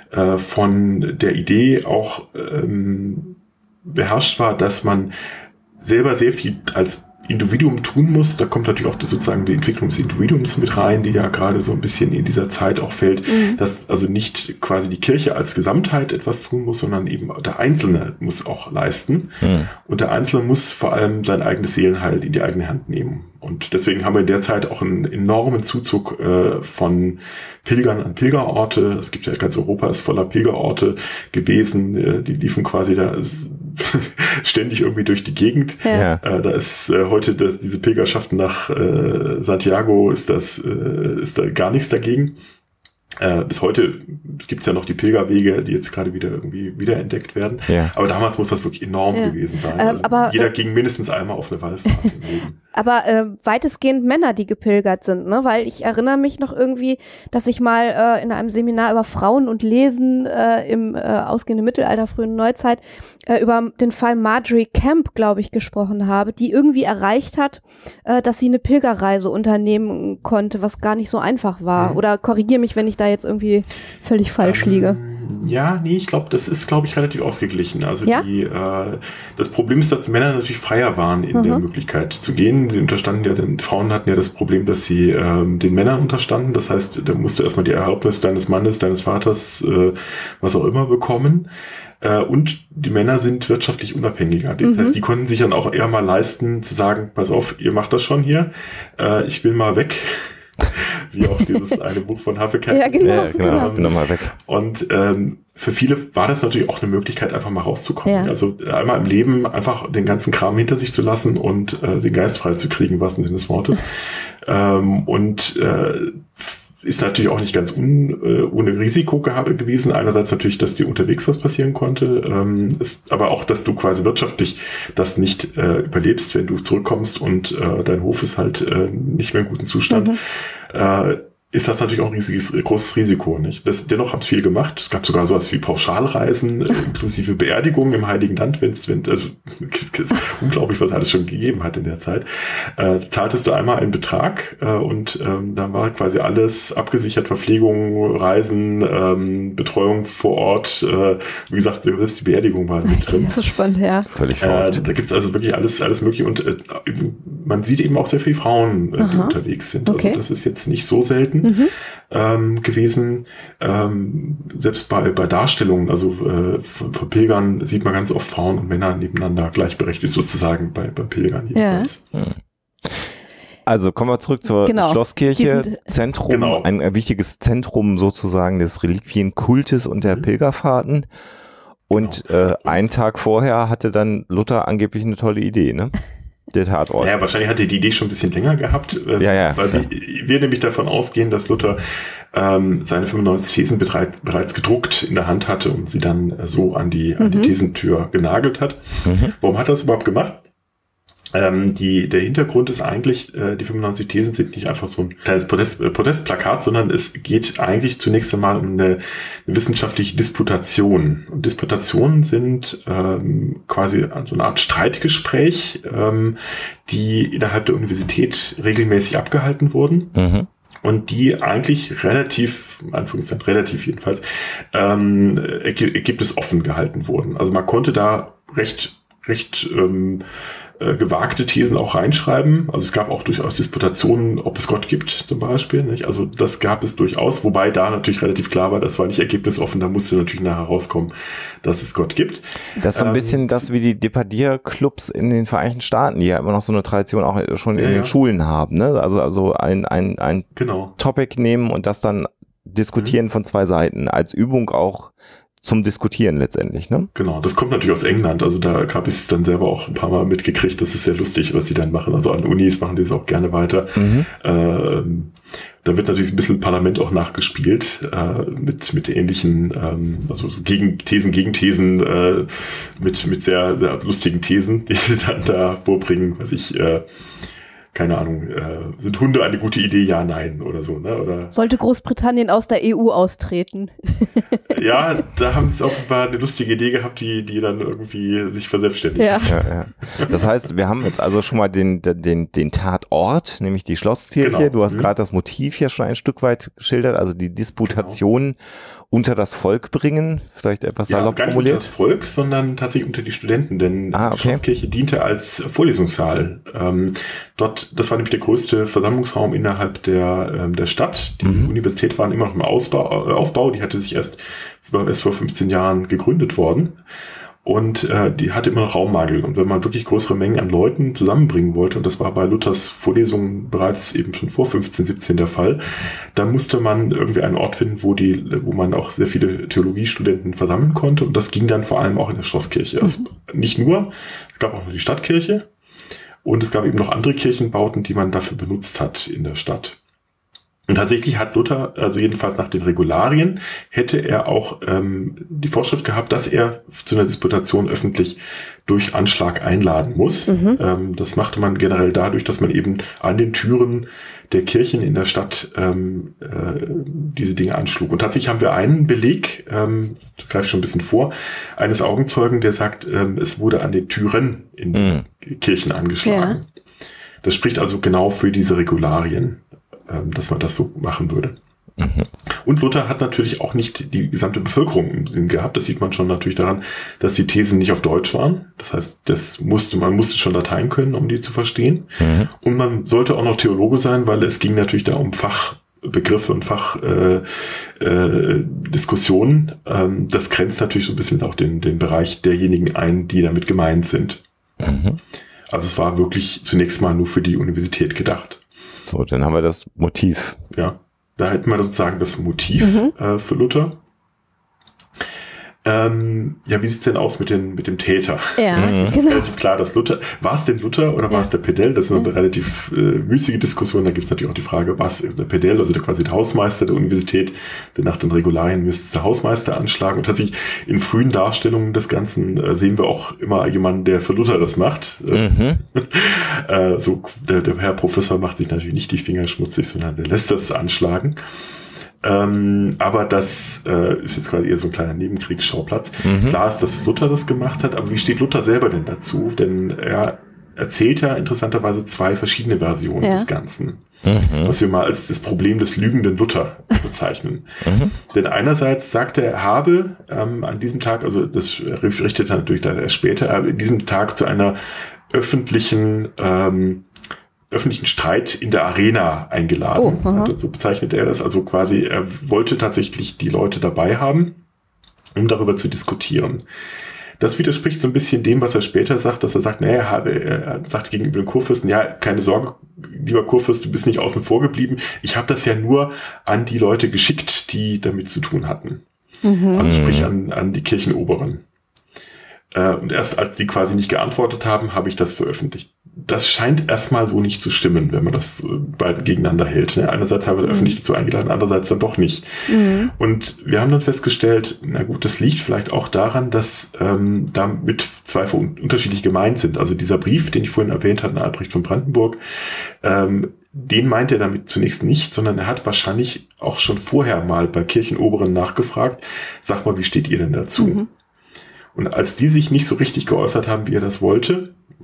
von der Idee auch ähm, beherrscht war, dass man selber sehr viel als Individuum tun muss. Da kommt natürlich auch sozusagen die Entwicklung des Individuums mit rein, die ja gerade so ein bisschen in dieser Zeit auch fällt, mhm. dass also nicht quasi die Kirche als Gesamtheit etwas tun muss, sondern eben der Einzelne muss auch leisten. Mhm. Und der Einzelne muss vor allem sein eigenes Seelenheil in die eigene Hand nehmen. Und deswegen haben wir in der Zeit auch einen enormen Zuzug äh, von Pilgern an Pilgerorte. Es gibt ja ganz Europa ist voller Pilgerorte gewesen. Äh, die liefen quasi da ständig irgendwie durch die Gegend. Ja. Äh, da ist äh, heute das, diese Pilgerschaften nach äh, Santiago ist das äh, ist da gar nichts dagegen. Äh, bis heute gibt es ja noch die Pilgerwege, die jetzt gerade wieder irgendwie wiederentdeckt werden. Ja. Aber damals muss das wirklich enorm ja. gewesen sein. Also aber, jeder äh, ging mindestens einmal auf eine Wallfahrt im Leben. Aber äh, weitestgehend Männer, die gepilgert sind, ne? Weil ich erinnere mich noch irgendwie, dass ich mal äh, in einem Seminar über Frauen und Lesen äh, im äh, ausgehenden Mittelalter, frühen Neuzeit äh, über den Fall Marjorie Camp, glaube ich, gesprochen habe, die irgendwie erreicht hat, äh, dass sie eine Pilgerreise unternehmen konnte, was gar nicht so einfach war. Mhm. Oder korrigiere mich, wenn ich da jetzt irgendwie völlig falsch ähm, liege. Ja, nee, ich glaube, das ist, glaube ich, relativ ausgeglichen. Also ja? die, äh, das Problem ist, dass Männer natürlich freier waren in mhm. der Möglichkeit zu gehen. Sie unterstanden ja, die Frauen hatten ja das Problem, dass sie ähm, den Männern unterstanden. Das heißt, da musst du erstmal die Erlaubnis deines Mannes, deines Vaters, äh, was auch immer bekommen. Äh, und die Männer sind wirtschaftlich unabhängiger. Das mhm. heißt, die konnten sich dann auch eher mal leisten, zu sagen, pass auf, ihr macht das schon hier, äh, ich bin mal weg. Wie auch dieses eine Buch von Haffekamp. Ja, genau. Ja, genau. Ich bin nochmal weg. Und ähm, für viele war das natürlich auch eine Möglichkeit, einfach mal rauszukommen. Ja. Also einmal im Leben einfach den ganzen Kram hinter sich zu lassen und äh, den Geist frei zu kriegen, im wahrsten Sinne des Wortes. ähm, und äh, ist natürlich auch nicht ganz un, äh, ohne Risiko gehabt gewesen. Einerseits natürlich, dass dir unterwegs was passieren konnte, ähm, ist, aber auch, dass du quasi wirtschaftlich das nicht äh, überlebst, wenn du zurückkommst und äh, dein Hof ist halt äh, nicht mehr in gutem Zustand. Mhm. Äh, ist das natürlich auch ein riesiges, großes Risiko, nicht? Das, dennoch haben es viel gemacht. Es gab sogar sowas wie Pauschalreisen, äh, inklusive Beerdigungen im Heiligen Land, wenn es, wenn, also, es ist unglaublich, was alles schon gegeben hat in der Zeit. Äh, zahltest du einmal einen Betrag, äh, und, ähm, dann war quasi alles abgesichert, Verpflegung, Reisen, ähm, Betreuung vor Ort, äh, wie gesagt, selbst die Beerdigung war mit drin. Das ist spannend, ja. Völlig äh, da gibt's also wirklich alles, alles mögliche und, äh, man sieht eben auch sehr viele Frauen, äh, die unterwegs sind. Okay. Also das ist jetzt nicht so selten. Mhm. Ähm, gewesen. Ähm, selbst bei, bei Darstellungen, also äh, von, von Pilgern sieht man ganz oft Frauen und Männer nebeneinander gleichberechtigt sozusagen bei, bei Pilgern jedenfalls. Ja. Also kommen wir zurück zur genau. Schlosskirche, Zentrum, genau. ein, ein wichtiges Zentrum sozusagen des Reliquienkultes und der mhm. Pilgerfahrten. Und genau. äh, einen Tag vorher hatte dann Luther angeblich eine tolle Idee, ne? Der Tatort. Ja, wahrscheinlich hat er die Idee schon ein bisschen länger gehabt, äh, ja, ja, weil wir, wir nämlich davon ausgehen, dass Luther ähm, seine fünfundneunzig Thesen bereits, bereits gedruckt in der Hand hatte und sie dann äh, so an die, mhm. an die Thesentür genagelt hat. Mhm. Warum hat er das überhaupt gemacht? Ähm, die, der Hintergrund ist eigentlich, äh, die fünfundneunzig Thesen sind nicht einfach so ein kleines Protest, äh, Protestplakat, sondern es geht eigentlich zunächst einmal um eine, eine wissenschaftliche Disputation. Und Disputationen sind ähm, quasi so eine Art Streitgespräch, ähm, die innerhalb der Universität regelmäßig abgehalten wurden. Mhm. und die eigentlich relativ, in Anführungszeichen relativ jedenfalls, ähm, ergebnisoffen gehalten wurden. Also man konnte da recht, recht ähm, äh, gewagte Thesen auch reinschreiben. Also es gab auch durchaus Disputationen, ob es Gott gibt zum Beispiel. Nicht? Also das gab es durchaus, wobei da natürlich relativ klar war, das war nicht ergebnisoffen, da musste natürlich nachher rauskommen, dass es Gott gibt. Das ist so ein ähm, bisschen das wie die Depardier-Clubs in den Vereinigten Staaten, die ja immer noch so eine Tradition auch schon in ja, den ja. Schulen haben. Ne? Also, also ein, ein, ein genau. Topic nehmen und das dann diskutieren mhm. von zwei Seiten, als Übung auch zum Diskutieren letztendlich, ne? Genau, das kommt natürlich aus England, also da habe ich es dann selber auch ein paar Mal mitgekriegt, das ist sehr lustig, was sie dann machen, also an Unis machen die es auch gerne weiter. Mhm. Ähm, da wird natürlich ein bisschen Parlament auch nachgespielt, äh, mit, mit ähnlichen, ähm, also so gegen Thesen, gegen Thesen, äh, mit, mit sehr, sehr lustigen Thesen, die sie dann da vorbringen, was ich, äh, keine Ahnung, äh, sind Hunde eine gute Idee? Ja, nein oder so, ne? Oder sollte Großbritannien aus der E U austreten? Ja, da haben sie offenbar eine lustige Idee gehabt, die, die dann irgendwie sich verselbstständigt. Ja. Ja, ja. Das heißt, wir haben jetzt also schon mal den, den, den Tatort, nämlich die Schlosskirche. Genau. Du hast mhm. gerade das Motiv hier schon ein Stück weit geschildert, also die Disputation genau. unter das Volk bringen, vielleicht etwas ja, salopp gar nicht formuliert. unter das Volk, sondern tatsächlich unter die Studenten, denn ah, okay. die Schlosskirche diente als Vorlesungssaal. Ähm, dort, das war nämlich der größte Versammlungsraum innerhalb der, ähm, der Stadt. Die mhm. Universität war immer noch im Ausbau, äh, Aufbau, die hatte sich erst, erst vor fünfzehn Jahren gegründet worden. Und äh, die hatte immer noch Raummangel. Und wenn man wirklich größere Mengen an Leuten zusammenbringen wollte, und das war bei Luthers Vorlesungen bereits eben schon vor fünfzehn, siebzehn der Fall, dann musste man irgendwie einen Ort finden, wo die, wo man auch sehr viele Theologiestudenten versammeln konnte. Und das ging dann vor allem auch in der Schlosskirche. Also mhm. nicht nur, es gab auch noch die Stadtkirche und es gab eben noch andere Kirchenbauten, die man dafür benutzt hat in der Stadt. Und tatsächlich hat Luther, also jedenfalls nach den Regularien, hätte er auch ähm, die Vorschrift gehabt, dass er zu einer Disputation öffentlich durch Anschlag einladen muss. Mhm. Ähm, das machte man generell dadurch, dass man eben an den Türen der Kirchen in der Stadt ähm, äh, diese Dinge anschlug. Und tatsächlich haben wir einen Beleg, ähm, ich greife schon ein bisschen vor, eines Augenzeugen, der sagt, ähm, es wurde an den Türen in mhm. Kirchen angeschlagen. Ja. Das spricht also genau für diese Regularien, dass man das so machen würde. Mhm. Und Luther hat natürlich auch nicht die gesamte Bevölkerung im Sinn gehabt. Das sieht man schon natürlich daran, dass die Thesen nicht auf Deutsch waren. Das heißt, das musste, man musste schon Latein können, um die zu verstehen. Mhm. Und man sollte auch noch Theologe sein, weil es ging natürlich da um Fachbegriffe und Fachdiskussionen. Äh, äh, das grenzt natürlich so ein bisschen auch den, den Bereich derjenigen ein, die damit gemeint sind. Mhm. Also es war wirklich zunächst mal nur für die Universität gedacht. So, dann haben wir das Motiv. Ja, da hätten wir sozusagen das Motiv mhm. äh, für Luther. Ähm, ja, wie sieht's denn aus mit, den, mit dem Täter? Ja, mhm. Das ist genau. relativ klar, dass Luther, war es denn Luther oder ja. war es der Pedell? Das ist eine ja. relativ äh, müßige Diskussion. Da gibt es natürlich auch die Frage, was der Pedell, also der, quasi der Hausmeister der Universität, denn nach den Regularien müsste es der Hausmeister anschlagen. Und tatsächlich in frühen Darstellungen des Ganzen äh, sehen wir auch immer jemanden, der für Luther das macht. Mhm. äh, so, der, der Herr Professor macht sich natürlich nicht die Finger schmutzig, sondern der lässt das anschlagen. Ähm, aber das äh, ist jetzt quasi eher so ein kleiner Nebenkriegsschauplatz. Mhm. Klar ist, dass Luther das gemacht hat, aber wie steht Luther selber denn dazu? Denn er erzählt ja interessanterweise zwei verschiedene Versionen ja. des Ganzen, mhm. was wir mal als das Problem des lügenden Luther bezeichnen. Mhm. Denn einerseits sagt er, er habe ähm, an diesem Tag, also das richtet er natürlich dann erst später, aber in diesem Tag zu einer öffentlichen ähm, öffentlichen Streit in der Arena eingeladen. Oh, also so bezeichnet er das. Also quasi, er wollte tatsächlich die Leute dabei haben, um darüber zu diskutieren. Das widerspricht so ein bisschen dem, was er später sagt, dass er sagt, naja, er sagt gegenüber dem Kurfürsten, ja, keine Sorge, lieber Kurfürst, du bist nicht außen vor geblieben. Ich habe das ja nur an die Leute geschickt, die damit zu tun hatten. Mhm. Also sprich an, an die Kirchenoberen. Und erst als die quasi nicht geantwortet haben, habe ich das veröffentlicht. Das scheint erstmal so nicht zu stimmen, wenn man das beide gegeneinander hält. Einerseits habe ich mhm. öffentlich dazu eingeladen, andererseits dann doch nicht. Mhm. Und wir haben dann festgestellt, na gut, das liegt vielleicht auch daran, dass ähm, damit zwei unterschiedlich gemeint sind. Also dieser Brief, den ich vorhin erwähnt hatte, Albrecht von Brandenburg, ähm, den meint er damit zunächst nicht, sondern er hat wahrscheinlich auch schon vorher mal bei Kirchenoberen nachgefragt, sag mal, wie steht ihr denn dazu? Mhm. Und als die sich nicht so richtig geäußert haben, wie er das wollte,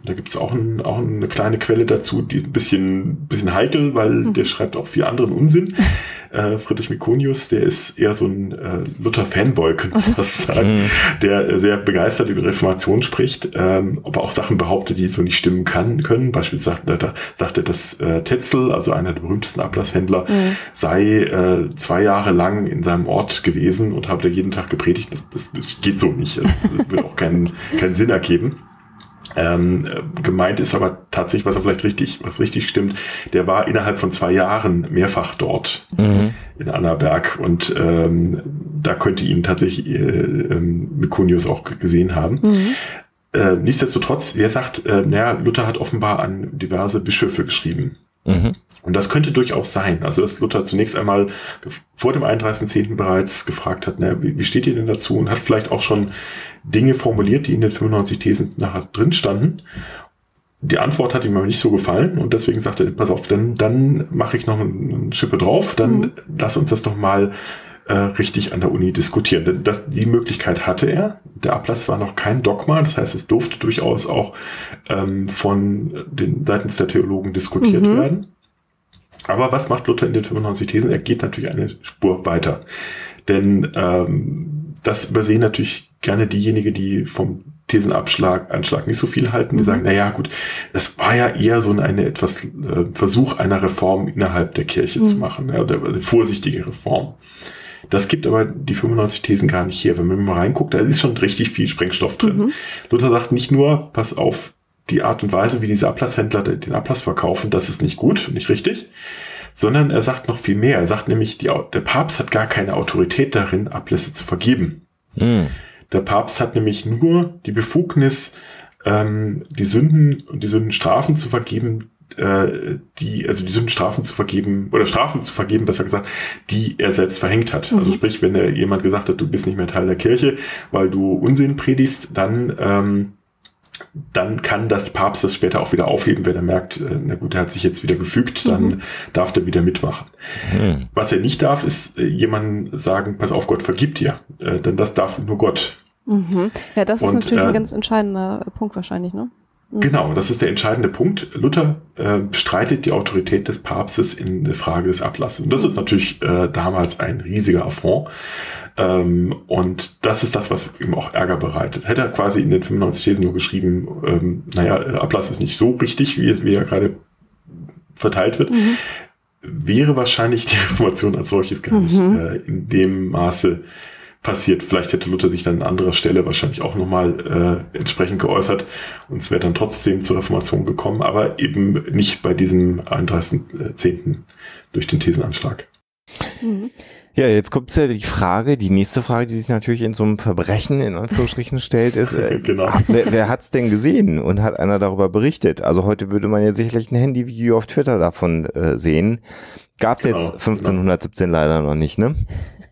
Da gibt es auch, ein, auch eine kleine Quelle dazu, die ein bisschen, bisschen heikel, weil mhm. der schreibt auch viel anderen Unsinn. Äh, Friedrich Mikonius, der ist eher so ein äh, Luther-Fanboy, könnte man fast sagen, mhm. der äh, sehr begeistert über Reformation spricht, ähm, aber auch Sachen behauptet, die so nicht stimmen kann, können. Beispielsweise sagt er, sagt er dass äh, Tetzel, also einer der berühmtesten Ablasshändler, mhm. sei äh, zwei Jahre lang in seinem Ort gewesen und habe da jeden Tag gepredigt. Das, das, das geht so nicht. Das wird auch keinen, keinen Sinn ergeben. Ähm, gemeint ist aber tatsächlich, was er vielleicht richtig, was richtig stimmt, der war innerhalb von zwei Jahren mehrfach dort mhm. in Annaberg und ähm, da könnte ihn tatsächlich äh, ähm, Mikonius auch gesehen haben. Mhm. Äh, nichtsdestotrotz, er sagt, äh, naja, Luther hat offenbar an diverse Bischöfe geschrieben. Mhm. Und das könnte durchaus sein. Also, dass Luther zunächst einmal vor dem einunddreißigsten zehnten bereits gefragt hat, naja, wie, wie steht ihr denn dazu? Und hat vielleicht auch schon Dinge formuliert, die in den fünfundneunzig Thesen nachher drin standen. Die Antwort hat ihm aber nicht so gefallen und deswegen sagte er, pass auf, dann, dann mache ich noch eine Schippe drauf, dann mhm. lass uns das doch mal äh, richtig an der Uni diskutieren. Denn das, die Möglichkeit hatte er. Der Ablass war noch kein Dogma, das heißt, es durfte durchaus auch ähm, von den seitens der Theologen diskutiert mhm. werden. Aber was macht Luther in den fünfundneunzig Thesen? Er geht natürlich eine Spur weiter. Denn ähm, das übersehen natürlich gerne diejenigen, die vom Thesenabschlag Anschlag nicht so viel halten, die mhm. sagen, na ja, gut, es war ja eher so eine etwas äh, Versuch einer Reform innerhalb der Kirche mhm. zu machen, ja, oder eine vorsichtige Reform. Das gibt aber die fünfundneunzig Thesen gar nicht her. Wenn man mal reinguckt, da ist schon richtig viel Sprengstoff drin. Mhm. Luther sagt nicht nur, pass auf, die Art und Weise, wie diese Ablasshändler den Ablass verkaufen, das ist nicht gut, nicht richtig, sondern er sagt noch viel mehr. Er sagt nämlich, die, der Papst hat gar keine Autorität darin, Ablässe zu vergeben. Mhm. Der Papst hat nämlich nur die Befugnis, ähm, die Sünden und die Sündenstrafen zu vergeben, äh, die, also die Sündenstrafen zu vergeben, oder Strafen zu vergeben, besser gesagt, die er selbst verhängt hat. Mhm. Also sprich, wenn er jemand gesagt hat, du bist nicht mehr Teil der Kirche, weil du Unsinn predigst, dann, ähm, dann kann das Papst das später auch wieder aufheben, wenn er merkt, äh, na gut, er hat sich jetzt wieder gefügt, dann mhm. darf der wieder mitmachen. Mhm. Was er nicht darf, ist äh, jemandem sagen, pass auf, Gott vergibt dir, äh, denn das darf nur Gott. Mhm. Ja, das ist Und, natürlich äh, ein ganz entscheidender Punkt wahrscheinlich, ne? Mhm. Genau, das ist der entscheidende Punkt. Luther äh, bestreitet die Autorität des Papstes in der Frage des Ablasses. Und das ist natürlich äh, damals ein riesiger Affront. Ähm, und das ist das, was ihm auch Ärger bereitet. Hätte er quasi in den fünfundneunzig Thesen nur geschrieben, ähm, naja, Ablass ist nicht so richtig, wie, wie er gerade verteilt wird, mhm. wäre wahrscheinlich die Reformation als solches gar nicht mhm. äh, in dem Maße passiert. Vielleicht hätte Luther sich dann an anderer Stelle wahrscheinlich auch nochmal äh, entsprechend geäußert und es wäre dann trotzdem zur Reformation gekommen, aber eben nicht bei diesem einunddreißigsten zehnten durch den Thesenanschlag. Mhm. Ja, jetzt kommt ja die Frage, die nächste Frage, die sich natürlich in so einem Verbrechen in Anführungsstrichen stellt, ist, äh, genau. wer, wer hat's denn gesehen und hat einer darüber berichtet? Also heute würde man ja sicherlich ein Handyvideo auf Twitter davon äh, sehen. Gab's genau, jetzt fünfzehnhundertsiebzehn genau. leider noch nicht, ne?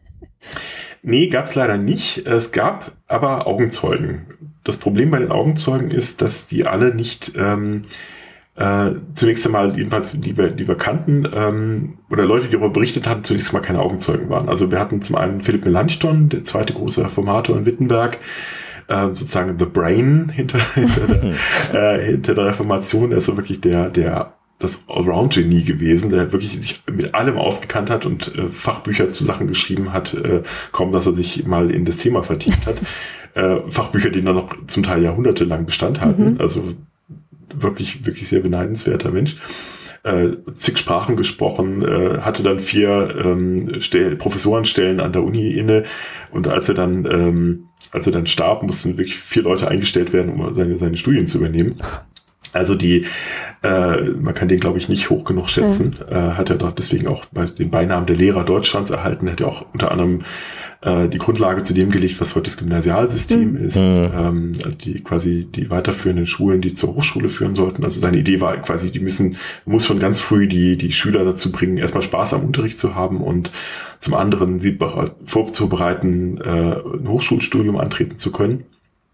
Nee, gab's leider nicht. Es gab aber Augenzeugen. Das Problem bei den Augenzeugen ist, dass die alle nicht ähm, Äh, zunächst einmal, jedenfalls die wir, die wir kannten, ähm, oder Leute, die darüber berichtet hatten, zunächst einmal keine Augenzeugen waren. Also wir hatten zum einen Philipp Melanchthon, der zweite große Reformator in Wittenberg, äh, sozusagen the brain hinter, hinter, der, äh, hinter der Reformation. Er ist so wirklich der, der das Allround-Genie gewesen, der wirklich sich mit allem ausgekannt hat und äh, Fachbücher zu Sachen geschrieben hat, äh, kaum dass er sich mal in das Thema vertieft hat. äh, Fachbücher, die dann noch zum Teil jahrhundertelang Bestand hatten. Mhm. Also wirklich, wirklich sehr beneidenswerter Mensch. Äh, zig Sprachen gesprochen, äh, hatte dann vier ähm, Stell- Professorenstellen an der Uni inne und als er dann, ähm, als er dann starb, mussten wirklich vier Leute eingestellt werden, um seine, seine Studien zu übernehmen. Also die, äh, man kann den, glaube ich, nicht hoch genug schätzen. Mhm. Äh, hat er doch deswegen auch bei den Beinamen der Lehrer Deutschlands erhalten, hat ja auch unter anderem äh, die Grundlage zu dem gelegt, was heute das Gymnasialsystem mhm. ist, ähm, die quasi die weiterführenden Schulen, die zur Hochschule führen sollten. Also seine Idee war quasi, die müssen, muss schon ganz früh die die Schüler dazu bringen, erstmal Spaß am Unterricht zu haben und zum anderen sie vorzubereiten, äh, ein Hochschulstudium antreten zu können.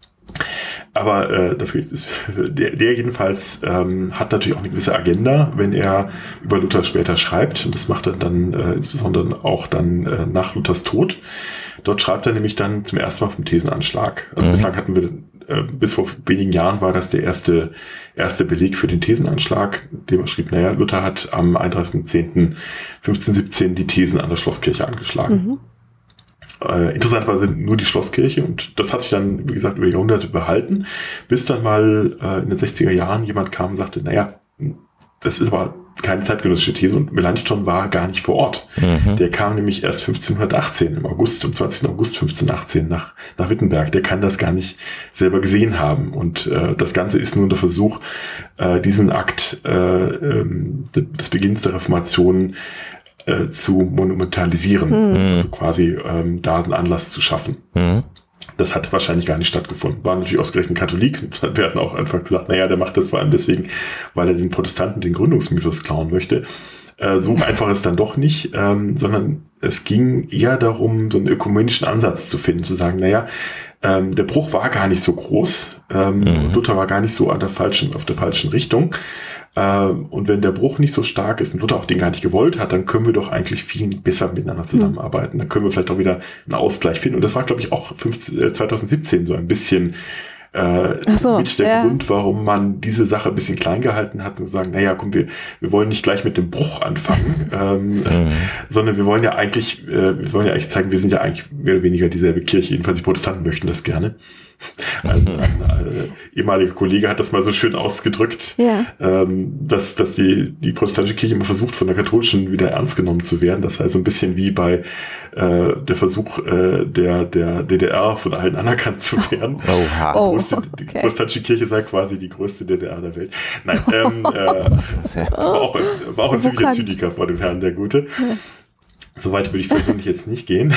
Aber äh, dafür ist der, der jedenfalls ähm, hat natürlich auch eine gewisse Agenda, wenn er über Luther später schreibt. Und das macht er dann äh, insbesondere auch dann äh, nach Luthers Tod. Dort schreibt er nämlich dann zum ersten Mal vom Thesenanschlag. Also mhm. bislang hatten wir äh, bis vor wenigen Jahren war das der erste, erste Beleg für den Thesenanschlag, dem er schrieb, naja, Luther hat am einunddreißigsten zehnten fünfzehnhundertsiebzehn die Thesen an der Schlosskirche angeschlagen. Mhm. Äh, interessanterweise nur die Schlosskirche, und das hat sich dann, wie gesagt, über Jahrhunderte behalten, bis dann mal äh, in den sechziger Jahren jemand kam und sagte, naja, das ist aber keine zeitgenössische These, und Melanchthon war gar nicht vor Ort. Mhm. Der kam nämlich erst fünfzehnhundertachtzehn, im August, am zwanzigsten August fünfzehnhundertachtzehn nach, nach Wittenberg. Der kann das gar nicht selber gesehen haben. Und äh, das Ganze ist nun der Versuch, äh, diesen Akt äh, ähm, des Beginns der Reformation äh, zu monumentalisieren, mhm. also quasi ähm, da einen Anlass zu schaffen. Mhm. Das hat wahrscheinlich gar nicht stattgefunden. War natürlich ausgerechnet Katholik. Wir hatten auch anfangs gesagt, naja, der macht das vor allem deswegen, weil er den Protestanten den Gründungsmythos klauen möchte. Äh, so einfach ist es dann doch nicht, ähm, sondern es ging eher darum, so einen ökumenischen Ansatz zu finden, zu sagen, naja, ähm, der Bruch war gar nicht so groß. Ähm, mhm. Luther war gar nicht so an der falschen, auf der falschen Richtung. Und wenn der Bruch nicht so stark ist und Luther auch den gar nicht gewollt hat, dann können wir doch eigentlich viel besser miteinander zusammenarbeiten. Dann können wir vielleicht auch wieder einen Ausgleich finden. Und das war, glaube ich, auch zwanzig siebzehn so ein bisschen äh, so, mit der ja. Grund, warum man diese Sache ein bisschen klein gehalten hat und sagen, naja, komm, wir, wir wollen nicht gleich mit dem Bruch anfangen, ähm, mhm. sondern wir wollen ja eigentlich, äh, wir wollen ja eigentlich zeigen, wir sind ja eigentlich mehr oder weniger dieselbe Kirche. Jedenfalls die Protestanten möchten das gerne. Ein, ein, ein ehemaliger Kollege hat das mal so schön ausgedrückt, ja. ähm, dass, dass die, die protestantische Kirche immer versucht, von der katholischen wieder ernst genommen zu werden. Das sei so ein bisschen wie bei äh, der Versuch äh, der, der D D R von allen anerkannt zu werden. Oha. Die, größte, oh, okay. die protestantische Kirche sei quasi die größte D D R der Welt. Nein, ähm, äh, war auch, war auch ein ziemlicher Zyniker vor dem Herrn, der Gute. Ja. Soweit würde ich persönlich jetzt nicht gehen.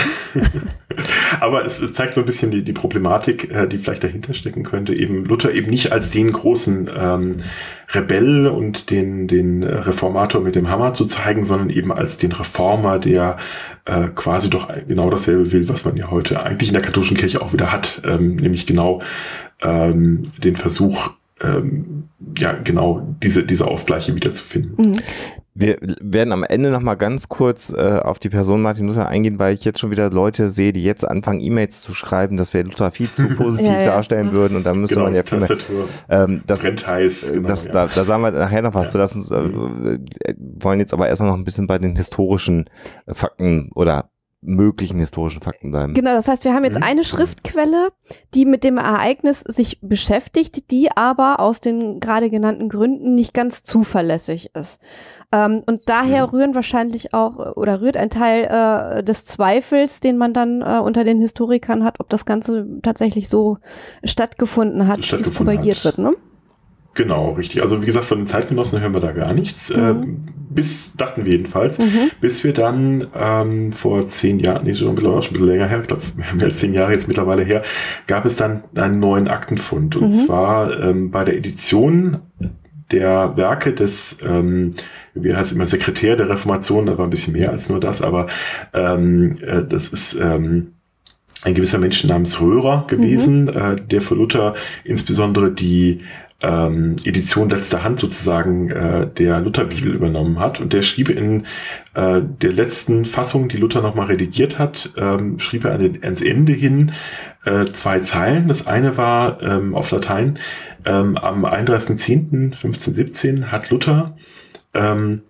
Aber es, es zeigt so ein bisschen die, die Problematik, äh, die vielleicht dahinter stecken könnte. Eben Luther eben nicht als den großen ähm, Rebell und den, den Reformator mit dem Hammer zu zeigen, sondern eben als den Reformer, der äh, quasi doch genau dasselbe will, was man ja heute eigentlich in der katholischen Kirche auch wieder hat. Ähm, nämlich genau ähm, den Versuch, ähm, ja genau diese, diese Ausgleiche wiederzufinden. Mhm. Wir werden am Ende noch mal ganz kurz äh, auf die Person Martin Luther eingehen, weil ich jetzt schon wieder Leute sehe, die jetzt anfangen, E-Mails zu schreiben, dass wir Luther viel zu positiv ja, ja. darstellen würden, und da müsste genau, man ja viel mehr... Ähm, das, brennt heiß. Genau, das, ja. da, da sagen wir nachher noch was ja. zu lassen. Äh, wollen jetzt aber erstmal noch ein bisschen bei den historischen Fakten oder möglichen historischen Fakten bleiben. Genau, das heißt, wir haben jetzt mhm. eine Schriftquelle, die mit dem Ereignis sich beschäftigt, die aber aus den gerade genannten Gründen nicht ganz zuverlässig ist. Ähm, und daher mhm. rühren wahrscheinlich auch, oder rührt ein Teil äh, des Zweifels, den man dann äh, unter den Historikern hat, ob das Ganze tatsächlich so stattgefunden hat, wie es propagiert wird, ne? Genau, richtig. Also wie gesagt, von den Zeitgenossen hören wir da gar nichts. Mhm. Äh, bis, dachten wir jedenfalls, mhm. bis wir dann ähm, vor zehn Jahren, nee, schon mittlerweile schon ein bisschen länger her, ich glaube mehr als zehn Jahre jetzt mittlerweile her, gab es dann einen neuen Aktenfund. Und mhm. zwar ähm, bei der Edition der Werke des, ähm, wie heißt es immer, Sekretär der Reformation, da war ein bisschen mehr als nur das, aber ähm, äh, das ist... Ähm, ein gewisser Mensch namens Röhrer gewesen, mhm. äh, der für Luther insbesondere die ähm, Edition letzter Hand sozusagen äh, der Lutherbibel übernommen hat. Und der schrieb in äh, der letzten Fassung, die Luther nochmal redigiert hat, ähm, schrieb er an den, ans Ende hin äh, zwei Zeilen. Das eine war ähm, auf Latein, ähm, am einunddreißigsten zehnten fünfzehnhundertsiebzehn hat Luther ähm,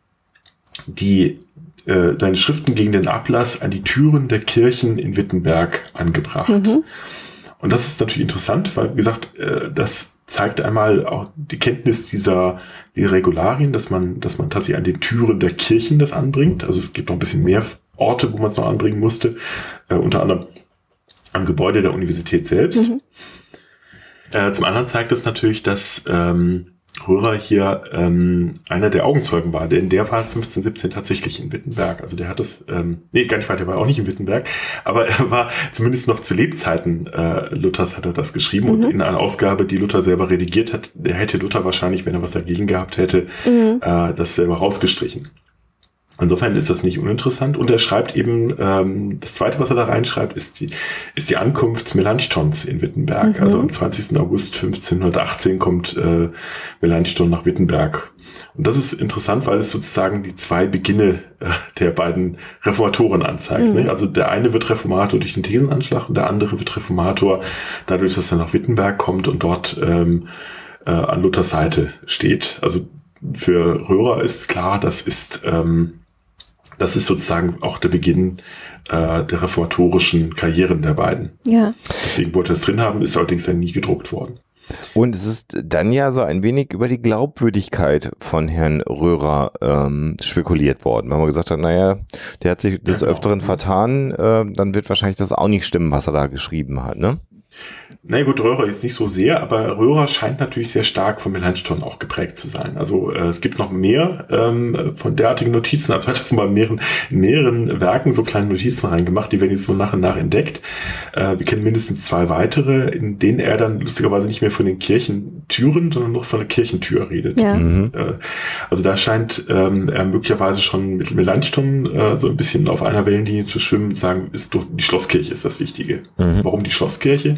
die äh, deine Schriften gegen den Ablass an die Türen der Kirchen in Wittenberg angebracht. Mhm. Und das ist natürlich interessant, weil, wie gesagt, äh, das zeigt einmal auch die Kenntnis dieser die Regularien, dass man, dass man tatsächlich an den Türen der Kirchen das anbringt. Also es gibt noch ein bisschen mehr Orte, wo man es noch anbringen musste, äh, unter anderem am Gebäude der Universität selbst. Mhm. Äh, zum anderen zeigt es natürlich, dass ähm, Röhrer hier ähm, einer der Augenzeugen war, denn der war fünfzehnhundertsiebzehn tatsächlich in Wittenberg. Also der hat das, ähm, nee, gar nicht weiter, der war auch nicht in Wittenberg, aber er war zumindest noch zu Lebzeiten äh, Luthers hat er das geschrieben mhm. und in einer Ausgabe, die Luther selber redigiert hat, der hätte Luther wahrscheinlich, wenn er was dagegen gehabt hätte, mhm. äh, das selber rausgestrichen. Insofern ist das nicht uninteressant. Und er schreibt eben, ähm, das Zweite, was er da reinschreibt, ist die, ist die Ankunft Melanchthons in Wittenberg. Mhm. Also am zwanzigsten August fünfzehnhundertachtzehn kommt äh, Melanchthon nach Wittenberg. Und das ist interessant, weil es sozusagen die zwei Beginne äh, der beiden Reformatoren anzeigt. Mhm. Ne? Also der eine wird Reformator durch den Thesenanschlag und der andere wird Reformator dadurch, dass er nach Wittenberg kommt und dort ähm, äh, an Luthers Seite steht. Also für Röhrer ist klar, das ist ähm, das ist sozusagen auch der Beginn äh, der reformatorischen Karrieren der beiden. Ja. Deswegen wollte er es drin haben, ist allerdings dann nie gedruckt worden. Und es ist dann ja so ein wenig über die Glaubwürdigkeit von Herrn Röhrer ähm, spekuliert worden. Wenn man gesagt hat, naja, der hat sich des ja, genau. Öfteren vertan, äh, dann wird wahrscheinlich das auch nicht stimmen, was er da geschrieben hat, ne? Na ja, gut, Röhrer jetzt nicht so sehr, aber Röhrer scheint natürlich sehr stark von Melanchthon auch geprägt zu sein. Also äh, es gibt noch mehr ähm, von derartigen Notizen. Also er hat mal in mehreren, in mehreren Werken so kleine Notizen reingemacht, die werden jetzt so nach und nach entdeckt. Äh, wir kennen mindestens zwei weitere, in denen er dann lustigerweise nicht mehr von den Kirchentüren, sondern noch von der Kirchentür redet. Ja. Mhm. Äh, also da scheint ähm, er möglicherweise schon mit Melanchthon äh, so ein bisschen auf einer Wellenlinie zu schwimmen und sagen, ist doch, die Schlosskirche ist das Wichtige. Mhm. Warum die Schlosskirche?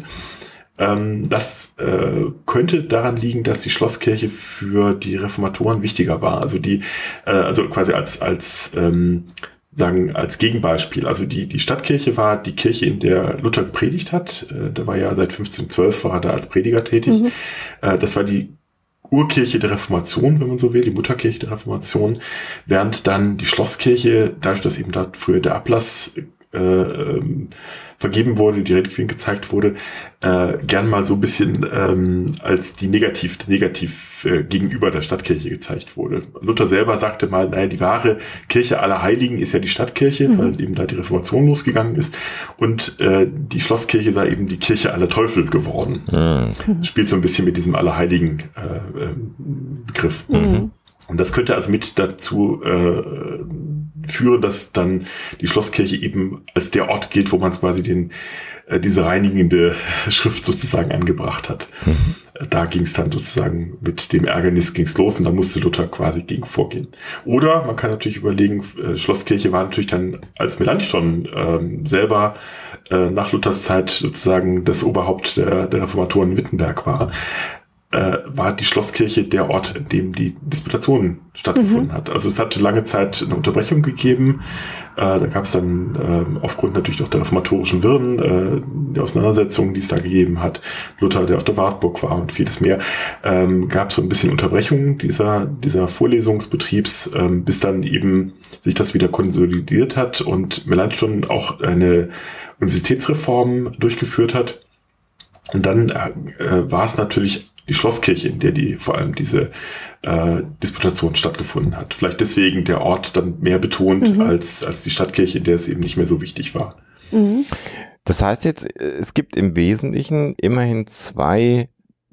Ähm, das äh, könnte daran liegen, dass die Schlosskirche für die Reformatoren wichtiger war. Also die, äh, also quasi als als ähm, sagen als Gegenbeispiel. Also die die Stadtkirche war die Kirche, in der Luther gepredigt hat. Äh, da war ja seit fünfzehnhundertzwölf war er da als Prediger tätig. Mhm. Äh, das war die Urkirche der Reformation, wenn man so will, die Mutterkirche der Reformation, während dann die Schlosskirche, dadurch, dass eben da früher der Ablass äh, ähm, vergeben wurde, die Reliquien gezeigt wurde, äh, gern mal so ein bisschen ähm, als die negativ, negativ äh, gegenüber der Stadtkirche gezeigt wurde. Luther selber sagte mal, naja, die wahre Kirche aller Heiligen ist ja die Stadtkirche, mhm. weil eben da die Reformation losgegangen ist, und äh, die Schlosskirche sei eben die Kirche aller Teufel geworden. Mhm. Spielt so ein bisschen mit diesem Allerheiligen äh, äh, Begriff. Mhm. Und das könnte also mit dazu äh, führen, dass dann die Schlosskirche eben als der Ort gilt, wo man quasi den äh, diese reinigende Schrift sozusagen angebracht hat. Mhm. Da ging es dann sozusagen mit dem Ärgernis ging's los und da musste Luther quasi gegen vorgehen. Oder man kann natürlich überlegen, äh, Schlosskirche war natürlich dann als Melanchthon äh, selber äh, nach Luthers Zeit sozusagen das Oberhaupt der, der Reformatoren in Wittenberg war. war die Schlosskirche der Ort, in dem die Disputation stattgefunden mhm. hat. Also es hat lange Zeit eine Unterbrechung gegeben. Äh, da gab es dann äh, aufgrund natürlich auch der reformatorischen Wirren, äh, die Auseinandersetzungen, die es da gegeben hat, Luther, der auf der Wartburg war und vieles mehr, ähm, gab es so ein bisschen Unterbrechung dieser, dieser Vorlesungsbetriebs, ähm, bis dann eben sich das wieder konsolidiert hat und Melanchthon auch eine Universitätsreform durchgeführt hat. Und dann äh, war es natürlich die Schlosskirche, in der die vor allem diese äh, Disputation stattgefunden hat. Vielleicht deswegen der Ort dann mehr betont mhm. als, als die Stadtkirche, in der es eben nicht mehr so wichtig war. Mhm. Das heißt jetzt, es gibt im Wesentlichen immerhin zwei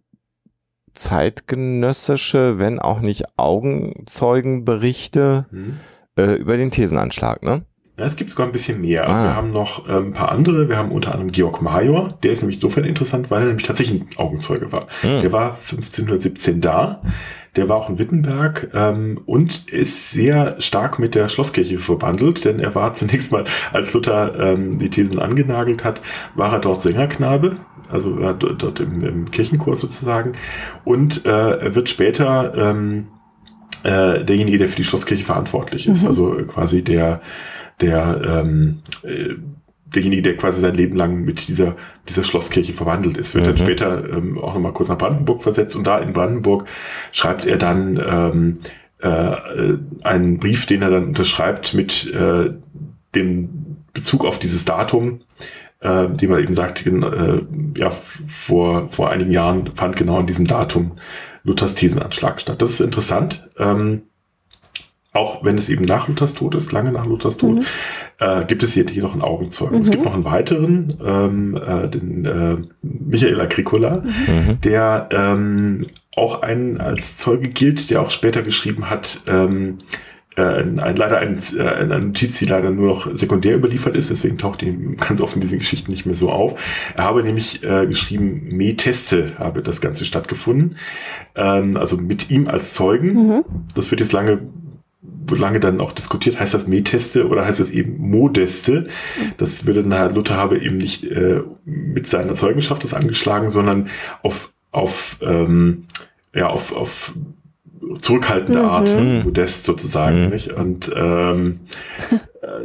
zeitgenössische, wenn auch nicht Augenzeugenberichte mhm. äh, über den Thesenanschlag, ne? Ja, es gibt sogar ein bisschen mehr. Also ah. wir haben noch ähm, ein paar andere. Wir haben unter anderem Georg Major. Der ist nämlich insofern interessant, weil er nämlich tatsächlich ein Augenzeuge war. Hm. Der war fünfzehnhundertsiebzehn da. Der war auch in Wittenberg ähm, und ist sehr stark mit der Schlosskirche verbandelt, denn er war zunächst mal, als Luther ähm, die Thesen angenagelt hat, war er dort Sängerknabe, also er dort, dort im, im Kirchenchor sozusagen, und äh, er wird später ähm, äh, derjenige, der für die Schlosskirche verantwortlich ist, mhm. also quasi der der ähm, äh, derjenige, der quasi sein Leben lang mit dieser dieser Schlosskirche verwandelt ist, wird mhm. dann später ähm, auch nochmal kurz nach Brandenburg versetzt, und da in Brandenburg schreibt er dann ähm, äh, einen Brief, den er dann unterschreibt mit äh, dem Bezug auf dieses Datum, äh, dem er eben sagt, äh, ja, vor vor einigen Jahren fand genau an diesem Datum Luthers Thesenanschlag statt. Das ist interessant. Ähm, Auch wenn es eben nach Luthers Tod ist, lange nach Luthers Tod, mhm. äh, gibt es hier, hier noch einen Augenzeugen. Mhm. Es gibt noch einen weiteren, ähm, äh, den äh, Michael Agricola, mhm. der ähm, auch einen als Zeuge gilt, der auch später geschrieben hat, ähm, äh, ein, ein, leider ein, äh, eine Notiz, die leider nur noch sekundär überliefert ist, deswegen taucht die ganz oft in diesen Geschichten nicht mehr so auf. Er habe nämlich äh, geschrieben, me teste habe das Ganze stattgefunden, ähm, also mit ihm als Zeugen. Mhm. Das wird jetzt lange lange dann auch diskutiert, heißt das Meteste oder heißt das eben Modeste? Das würde dann Herr Luther habe eben nicht äh, mit seiner Zeugenschaft das angeschlagen, sondern auf, auf, ähm, ja, auf, auf zurückhaltende Mhm. Art, also modest sozusagen. Mhm. Nicht? Und ähm, äh,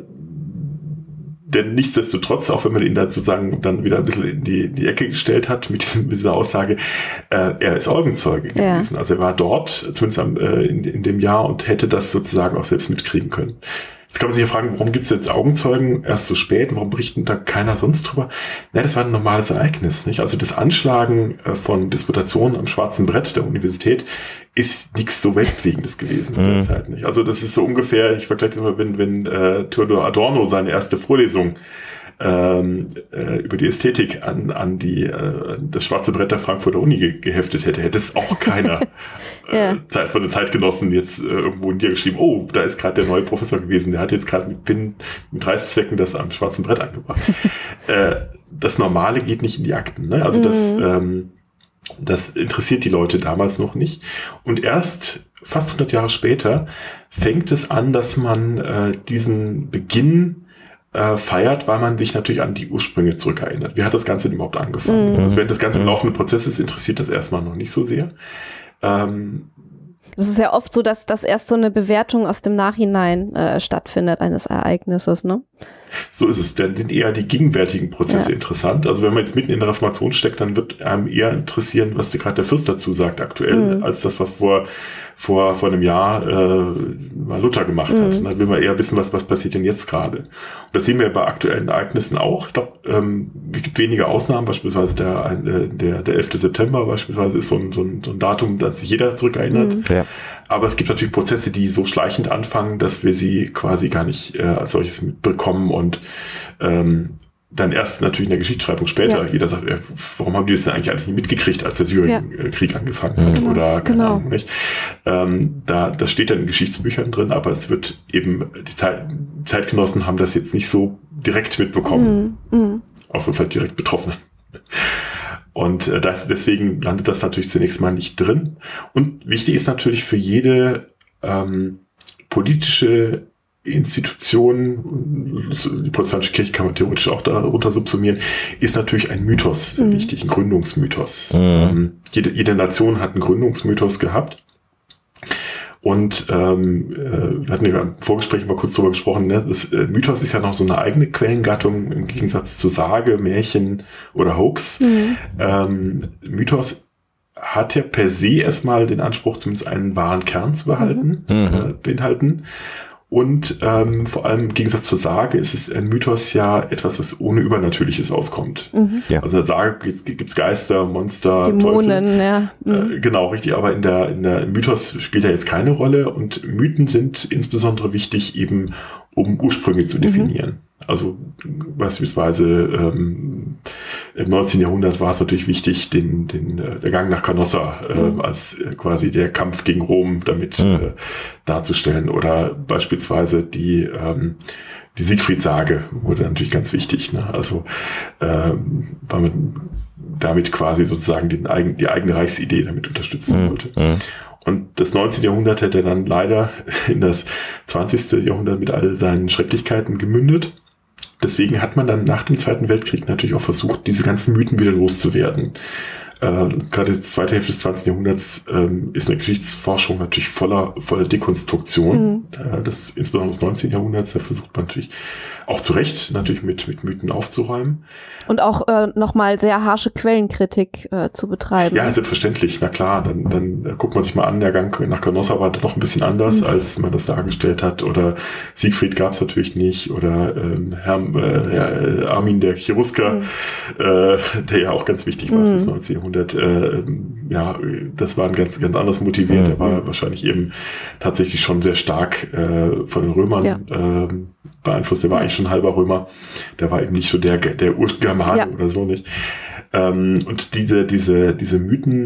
denn nichtsdestotrotz, auch wenn man ihn dann sozusagen dann wieder ein bisschen in die, in die Ecke gestellt hat mit, diesem, mit dieser Aussage, äh, er ist Augenzeuge Ja. gewesen. Also er war dort, zumindest am, äh, in, in dem Jahr, und hätte das sozusagen auch selbst mitkriegen können. Jetzt kann man sich ja fragen, warum gibt es jetzt Augenzeugen erst so spät? Warum berichten da keiner sonst drüber? Na, das war ein normales Ereignis, nicht? Also das Anschlagen äh, von Disputationen am schwarzen Brett der Universität ist nichts so Weltbewegendes gewesen in der Mhm. Zeit, nicht? Also das ist so ungefähr, ich vergleiche das immer, wenn, wenn äh, Theodor Adorno seine erste Vorlesung ähm, äh, über die Ästhetik an, an die äh, das schwarze Brett der Frankfurter Uni ge geheftet hätte, hätte es auch keiner Ja. äh, Zeit von den Zeitgenossen jetzt äh, irgendwo niedergeschrieben, oh, da ist gerade der neue Professor gewesen, der hat jetzt gerade mit Pin, mit Reißzwecken das am schwarzen Brett angebracht. äh, das Normale geht nicht in die Akten, ne? Also das, Mhm. ähm, das interessiert die Leute damals noch nicht. Und erst fast hundert Jahre später fängt es an, dass man äh, diesen Beginn äh, feiert, weil man sich natürlich an die Ursprünge zurückerinnert. Wie hat das Ganze denn überhaupt angefangen? Mhm. Also während des ganzen Mhm. laufenden Prozesses interessiert das erstmal noch nicht so sehr. Ähm, Das ist ja oft so, dass, dass erst so eine Bewertung aus dem Nachhinein äh, stattfindet eines Ereignisses, ne? So ist es. Dann sind eher die gegenwärtigen Prozesse Ja. interessant. Also wenn man jetzt mitten in der Reformation steckt, dann wird einem eher interessieren, was dir gerade der Fürst dazu sagt aktuell, Mhm. als das, was vor, vor, vor einem Jahr äh, mal Luther gemacht hat. Mhm. Und dann will man eher wissen, was, was passiert denn jetzt gerade. Und das sehen wir bei aktuellen Ereignissen auch. Ich glaube, ähm, es gibt wenige Ausnahmen, beispielsweise der, äh, der, der elfte September beispielsweise ist so ein, so ein, so ein Datum, das sich jeder zurückerinnert. Mhm. Ja. Aber es gibt natürlich Prozesse, die so schleichend anfangen, dass wir sie quasi gar nicht äh, als solches mitbekommen und ähm, dann erst natürlich in der Geschichtsschreibung später. Ja. Jeder sagt, äh, warum haben die das denn eigentlich, eigentlich nicht mitgekriegt, als der Syrienkrieg angefangen hat? Genau. Oder keine Genau. Ahnung, nicht? Ähm, da, das steht dann in Geschichtsbüchern drin, aber es wird eben, die Zeit, Zeitgenossen haben das jetzt nicht so direkt mitbekommen, Mhm. Mhm. außer vielleicht direkt Betroffene. Und äh, das, deswegen landet das natürlich zunächst mal nicht drin. Und wichtig ist natürlich für jede ähm, politische Institution, die protestantische Kirche kann man theoretisch auch darunter subsumieren, ist natürlich ein Mythos Mhm. wichtig, ein Gründungsmythos. Mhm. Ähm, jede, jede Nation hat einen Gründungsmythos gehabt. Und ähm, äh, wir hatten ja im Vorgespräch mal kurz drüber gesprochen, ne? Das äh, Mythos ist ja noch so eine eigene Quellengattung im Gegensatz zu Sage, Märchen oder Hoax. Mhm. Ähm, Mythos hat ja per se erstmal den Anspruch, zumindest einen wahren Kern zu behalten, Mhm. äh, beinhalten. Und ähm, vor allem im Gegensatz zur Sage ist es ein Mythos ja etwas, das ohne Übernatürliches auskommt. Mhm. Ja. Also in der Sage gibt es Geister, Monster, Teufel. Dämonen, ja. Mhm. Äh, genau, richtig, aber in der, in der Mythos spielt er jetzt keine Rolle und Mythen sind insbesondere wichtig eben, um Ursprünge zu definieren. Also beispielsweise ähm, im neunzehnten Jahrhundert war es natürlich wichtig, den, den, äh, der Gang nach Canossa äh, Mhm. als äh, quasi der Kampf gegen Rom damit Mhm. äh, darzustellen oder beispielsweise die ähm, die Siegfried-Sage wurde natürlich ganz wichtig, ne? Also ähm, weil man damit quasi sozusagen den eigen, die eigene Reichsidee damit unterstützen Mhm. wollte. Mhm. Und das neunzehnte Jahrhundert hätte dann leider in das zwanzigste Jahrhundert mit all seinen Schrecklichkeiten gemündet. Deswegen hat man dann nach dem Zweiten Weltkrieg natürlich auch versucht, diese ganzen Mythen wieder loszuwerden. Äh, gerade die zweite Hälfte des zwanzigsten Jahrhunderts ähm, ist in der Geschichtsforschung natürlich voller, voller Dekonstruktion. Mhm. Äh, das insbesondere des neunzehnten Jahrhunderts, da versucht man natürlich auch zu Recht natürlich mit, mit Mythen aufzuräumen. Und auch äh, nochmal sehr harsche Quellenkritik äh, zu betreiben. Ja, selbstverständlich, na klar, dann, dann äh, guckt man sich mal an, der Gang nach Canossa war doch ein bisschen anders, Mhm. als man das dargestellt hat, oder Siegfried gab es natürlich nicht, oder ähm, Herr, äh, Herr Armin der Cherusker, Mhm. äh, der ja auch ganz wichtig war Mhm. für das neunzehnte Jahrhundert, äh, ja, das war ein ganz, ganz anders motiviert, Mhm. der war wahrscheinlich eben tatsächlich schon sehr stark äh, von den Römern Ja. ähm, beeinflusst, der war eigentlich schon ein halber Römer, der war eben nicht so der, der Urgermane Ja. oder so nicht. Ähm, und diese, diese, diese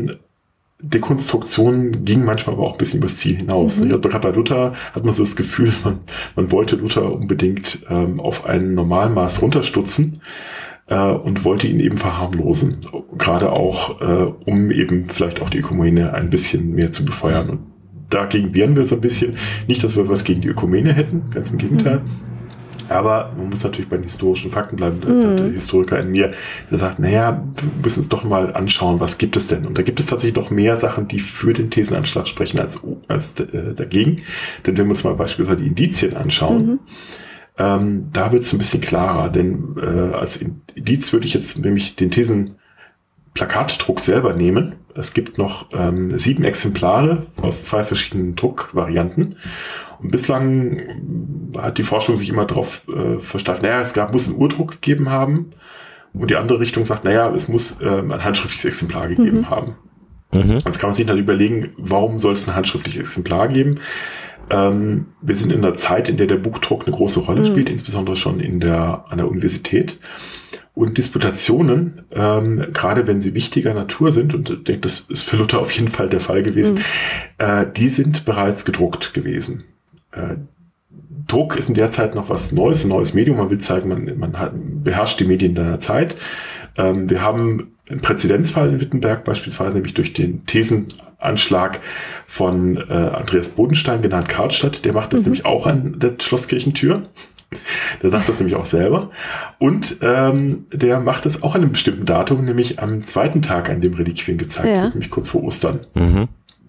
Mythen-Dekonstruktion ging manchmal aber auch ein bisschen übers Ziel hinaus. Mhm. Also gerade bei Luther hat man so das Gefühl, man, man wollte Luther unbedingt ähm, auf ein Normalmaß runterstutzen äh, und wollte ihn eben verharmlosen. Gerade auch, äh, um eben vielleicht auch die Ökumene ein bisschen mehr zu befeuern. Und dagegen wehren wir so ein bisschen. Nicht, dass wir was gegen die Ökumene hätten, ganz im Gegenteil. Mhm. Aber man muss natürlich bei den historischen Fakten bleiben. Da ist halt der Historiker in mir, der sagt, naja, wir müssen uns doch mal anschauen, was gibt es denn? Und da gibt es tatsächlich noch mehr Sachen, die für den Thesenanschlag sprechen als, als äh, dagegen. Denn wenn wir uns mal beispielsweise die Indizien anschauen, mhm. ähm, da wird es ein bisschen klarer. Denn äh, als Indiz würde ich jetzt nämlich den Thesen-Plakatdruck selber nehmen. Es gibt noch ähm, sieben Exemplare aus zwei verschiedenen Druckvarianten. Und bislang hat die Forschung sich immer darauf äh, versteift, naja, es gab, muss einen Urdruck gegeben haben. Und die andere Richtung sagt, naja, es muss äh, ein handschriftliches Exemplar gegeben mhm. haben. Mhm. Jetzt kann man sich dann überlegen, warum soll es ein handschriftliches Exemplar geben? Ähm, wir sind in einer Zeit, in der der Buchdruck eine große Rolle mhm. spielt, insbesondere schon in der, an der Universität. Und Disputationen, ähm, gerade wenn sie wichtiger Natur sind, und ich denke, das ist für Luther auf jeden Fall der Fall gewesen, mhm. äh, die sind bereits gedruckt gewesen. Äh, Druck ist in der Zeit noch was Neues, ein neues Medium. Man will zeigen, man, man hat, beherrscht die Medien deiner Zeit. Ähm, wir haben einen Präzedenzfall in Wittenberg, beispielsweise nämlich durch den Thesenanschlag von äh, Andreas Bodenstein, genannt Karlstadt. Der macht das mhm. nämlich auch an der Schlosskirchentür. Der sagt das nämlich auch selber. Und ähm, der macht das auch an einem bestimmten Datum, nämlich am zweiten Tag, an dem Reliquien gezeigt ja. wird, nämlich kurz vor Ostern. Mhm.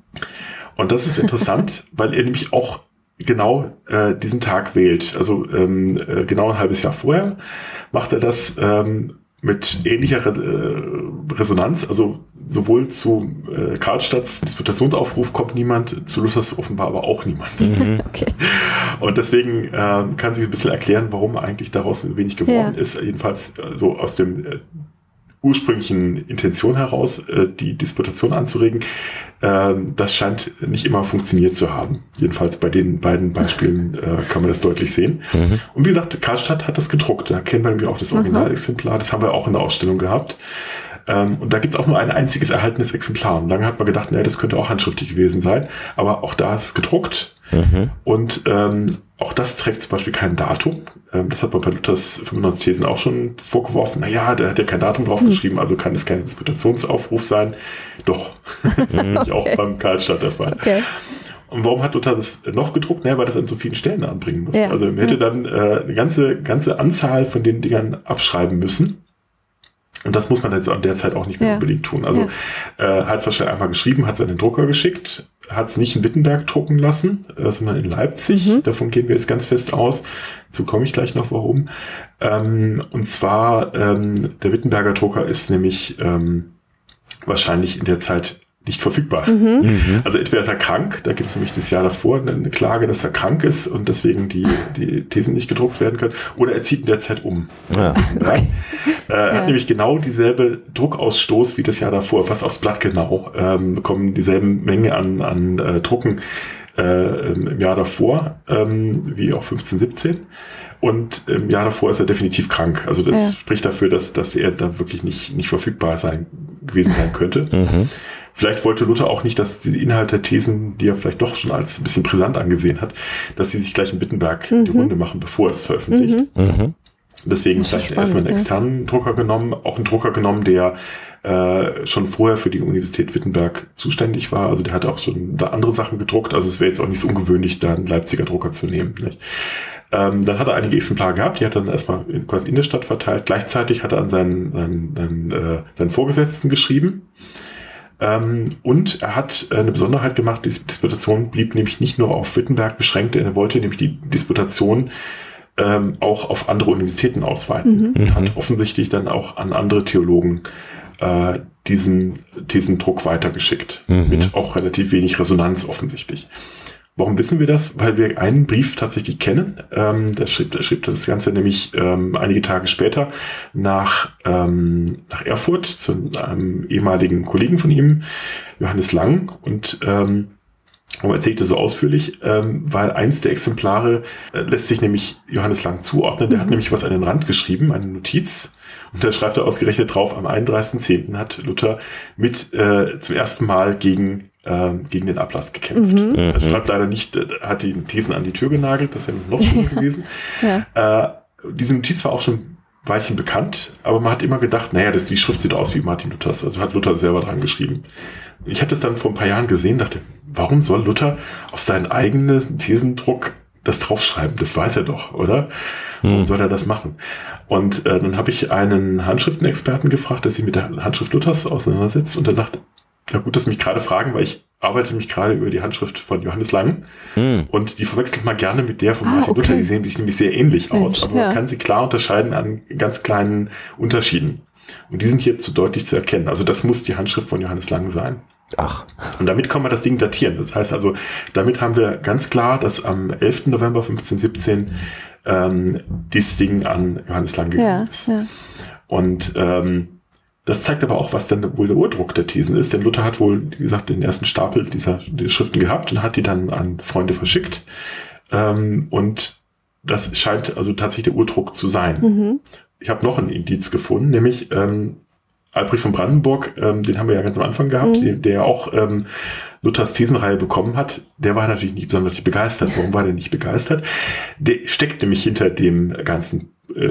Und das ist interessant, weil er nämlich auch genau äh, diesen Tag wählt. Also ähm, äh, genau ein halbes Jahr vorher macht er das ähm, mit ähnlicher Re äh, Resonanz. Also sowohl zu äh, Karlstadts Disputationsaufruf kommt niemand, zu Luthers offenbar aber auch niemand. Mhm. Okay. Und deswegen äh, kann sich ein bisschen erklären, warum eigentlich daraus wenig geworden ja. ist. Jedenfalls äh, so aus dem äh, ursprünglichen Intention heraus, äh, die Disputation anzuregen. Ähm, das scheint nicht immer funktioniert zu haben. Jedenfalls bei den beiden Beispielen äh, kann man das deutlich sehen. Mhm. Und wie gesagt, Karlstadt hat das gedruckt. Da kennen wir nämlich auch das Originalexemplar. Das haben wir auch in der Ausstellung gehabt. Ähm, und da gibt es auch nur ein einziges erhaltenes Exemplar. Und lange hat man gedacht, naja, das könnte auch handschriftlich gewesen sein. Aber auch da ist es gedruckt. Mhm. Und ähm, auch das trägt zum Beispiel kein Datum. Ähm, das hat man bei Luthers fünfundneunzig Thesen auch schon vorgeworfen. Naja, der hat ja kein Datum draufgeschrieben, mhm. also kann es kein Disputationsaufruf sein. Doch, das ist nämlich auch beim Karlstadt der Fall. Okay. Und warum hat Luther das noch gedruckt? Naja, weil das an so vielen Stellen anbringen muss. Ja. Also er hätte dann äh, eine ganze, ganze Anzahl von den Dingern abschreiben müssen. Und das muss man jetzt an der Zeit auch nicht mehr ja. unbedingt tun. Also ja. äh, hat es wahrscheinlich einmal geschrieben, hat es an den Drucker geschickt, hat es nicht in Wittenberg drucken lassen, äh, sondern in Leipzig. Mhm. Davon gehen wir jetzt ganz fest aus. Dazu komme ich gleich noch, warum. Ähm, und zwar, ähm, der Wittenberger Drucker ist nämlich ähm, wahrscheinlich in der Zeit nicht verfügbar. Mhm. Mhm. Also entweder ist er krank, da gibt es nämlich das Jahr davor eine Klage, dass er krank ist und deswegen die, die Thesen nicht gedruckt werden können, oder er zieht in der Zeit um. Ja. Okay. Er äh, ja. hat nämlich genau dieselbe Druckausstoß wie das Jahr davor, fast aufs Blatt genau, ähm, bekommen dieselben Menge an, an äh, Drucken äh, im Jahr davor, ähm, wie auch fünfzehn siebzehn. Und im Jahr davor ist er definitiv krank. Also das ja. spricht dafür, dass, dass er da wirklich nicht, nicht verfügbar sein, gewesen sein könnte. Mhm. Vielleicht wollte Luther auch nicht, dass die Inhalte der Thesen, die er vielleicht doch schon als ein bisschen brisant angesehen hat, dass sie sich gleich in Wittenberg mhm. die Runde machen, bevor es veröffentlicht. Mhm. Deswegen vielleicht erstmal einen externen ja. Drucker genommen, auch einen Drucker genommen, der äh, schon vorher für die Universität Wittenberg zuständig war. Also der hat auch schon da andere Sachen gedruckt. Also es wäre jetzt auch nicht so ungewöhnlich, da einen Leipziger Drucker zu nehmen. Nicht? Ähm, dann hat er einige Exemplare gehabt, die hat er dann erstmal in, quasi in der Stadt verteilt. Gleichzeitig hat er an seinen, seinen, seinen, äh, seinen Vorgesetzten geschrieben. Ähm, und er hat äh, eine Besonderheit gemacht, die Disputation blieb nämlich nicht nur auf Wittenberg beschränkt, er wollte nämlich die Disputation ähm, auch auf andere Universitäten ausweiten. Mhm. Und hat offensichtlich dann auch an andere Theologen äh, diesen Thesendruck weitergeschickt. Mhm. Mit auch relativ wenig Resonanz offensichtlich. Warum wissen wir das? Weil wir einen Brief tatsächlich kennen. Ähm, der schrieb, der schrieb das Ganze nämlich ähm, einige Tage später nach, ähm, nach Erfurt zu einem ehemaligen Kollegen von ihm, Johannes Lang. Und ähm, er erzählte so ausführlich, ähm, weil eins der Exemplare äh, lässt sich nämlich Johannes Lang zuordnen. Der mhm. hat nämlich was an den Rand geschrieben, eine Notiz. Und da schreibt er ausgerechnet drauf, am einunddreißigsten zehnten hat Luther mit äh, zum ersten Mal gegen Ähm, gegen den Ablass gekämpft. Mhm. Er schreibt leider nicht, äh, hat die Thesen an die Tür genagelt, das wäre noch schlimmer gewesen. Ja. Äh, diese Notiz war auch schon ein Weilchen bekannt, aber man hat immer gedacht, naja, das, die Schrift sieht aus wie Martin Luthers, also hat Luther selber dran geschrieben. Ich hatte es dann vor ein paar Jahren gesehen, dachte, warum soll Luther auf seinen eigenen Thesendruck das draufschreiben? Das weiß er doch, oder? Warum hm. soll er das machen? Und äh, dann habe ich einen Handschriftenexperten gefragt, der sich mit der Handschrift Luthers auseinandersetzt, und der sagt, ja gut, dass Sie mich gerade fragen, weil ich arbeite mich gerade über die Handschrift von Johannes Lang hm. und die verwechselt man gerne mit der von ah, Martin okay. Luther. Die sehen sich nämlich sehr ähnlich Mensch, aus, aber ja. man kann sie klar unterscheiden an ganz kleinen Unterschieden. Und die sind hier zu deutlich zu erkennen. Also das muss die Handschrift von Johannes Lang sein. Ach. Und damit kann man das Ding datieren. Das heißt also, damit haben wir ganz klar, dass am elften November fünfzehnhundertsiebzehn ähm, dieses Ding an Johannes Lang gegangen ja, ist. Ja. Und ähm, das zeigt aber auch, was dann wohl der Urdruck der Thesen ist. Denn Luther hat wohl, wie gesagt, den ersten Stapel dieser, dieser Schriften gehabt und hat die dann an Freunde verschickt. Ähm, und das scheint also tatsächlich der Urdruck zu sein. Mhm. Ich habe noch ein Indiz gefunden, nämlich ähm, Albrecht von Brandenburg, ähm, den haben wir ja ganz am Anfang gehabt, mhm. der, der ja auch ähm, Luthers Thesenreihe bekommen hat. Der war natürlich nicht besonders begeistert. Warum war der nicht begeistert? Der steckt nämlich hinter dem ganzen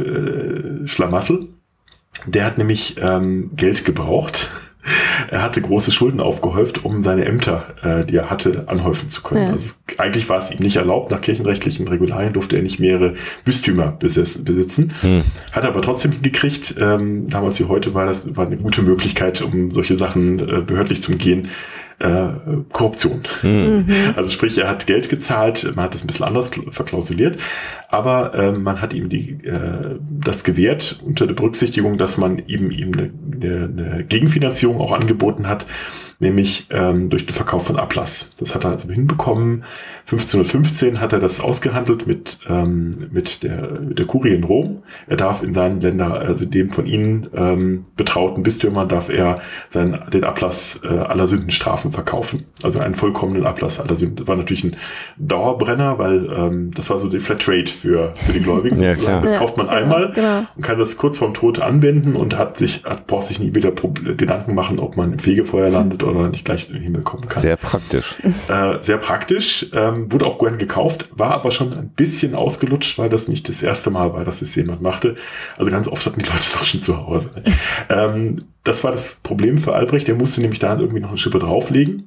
äh, Schlamassel. Der hat nämlich ähm, Geld gebraucht. Er hatte große Schulden aufgehäuft, um seine Ämter, äh, die er hatte, anhäufen zu können. Ja. Also eigentlich war es ihm nicht erlaubt. Nach kirchenrechtlichen Regularien durfte er nicht mehrere Bistümer besessen, besitzen. Hm. Hat er aber trotzdem hingekriegt. Ähm, damals wie heute war das war eine gute Möglichkeit, um solche Sachen äh, behördlich zu umgehen. Äh, Korruption. Mhm. Also sprich, er hat Geld gezahlt, man hat das ein bisschen anders verklausuliert, aber äh, man hat ihm die, äh, das gewährt unter der Berücksichtigung, dass man ihm, ihm eine, eine Gegenfinanzierung auch angeboten hat, nämlich ähm, durch den Verkauf von Ablass. Das hat er also hinbekommen. fünfzehnhundertfünfzehn hat er das ausgehandelt mit, ähm, mit, der, mit der Kurie in Rom. Er darf in seinen Ländern, also dem von ihnen ähm, betrauten Bistümern, darf er seinen, den Ablass äh, aller Sündenstrafen verkaufen. Also einen vollkommenen Ablass aller Sünden. Das war natürlich ein Dauerbrenner, weil ähm, das war so die Flatrate für, für die Gläubigen. Ja, sozusagen. Das kauft man ja, einmal genau. und kann das kurz vorm Tod anwenden und hat sich, hat, braucht sich nie wieder Gedanken machen, ob man im Fegefeuer landet oder nicht gleich in den Himmel kommen kann. Sehr praktisch. Äh, sehr praktisch. Ähm, wurde auch gern gekauft, war aber schon ein bisschen ausgelutscht, weil das nicht das erste Mal war, dass es jemand machte. Also ganz oft hatten die Leute es auch schon zu Hause. ähm, das war das Problem für Albrecht. Der musste nämlich da irgendwie noch eine Schippe drauflegen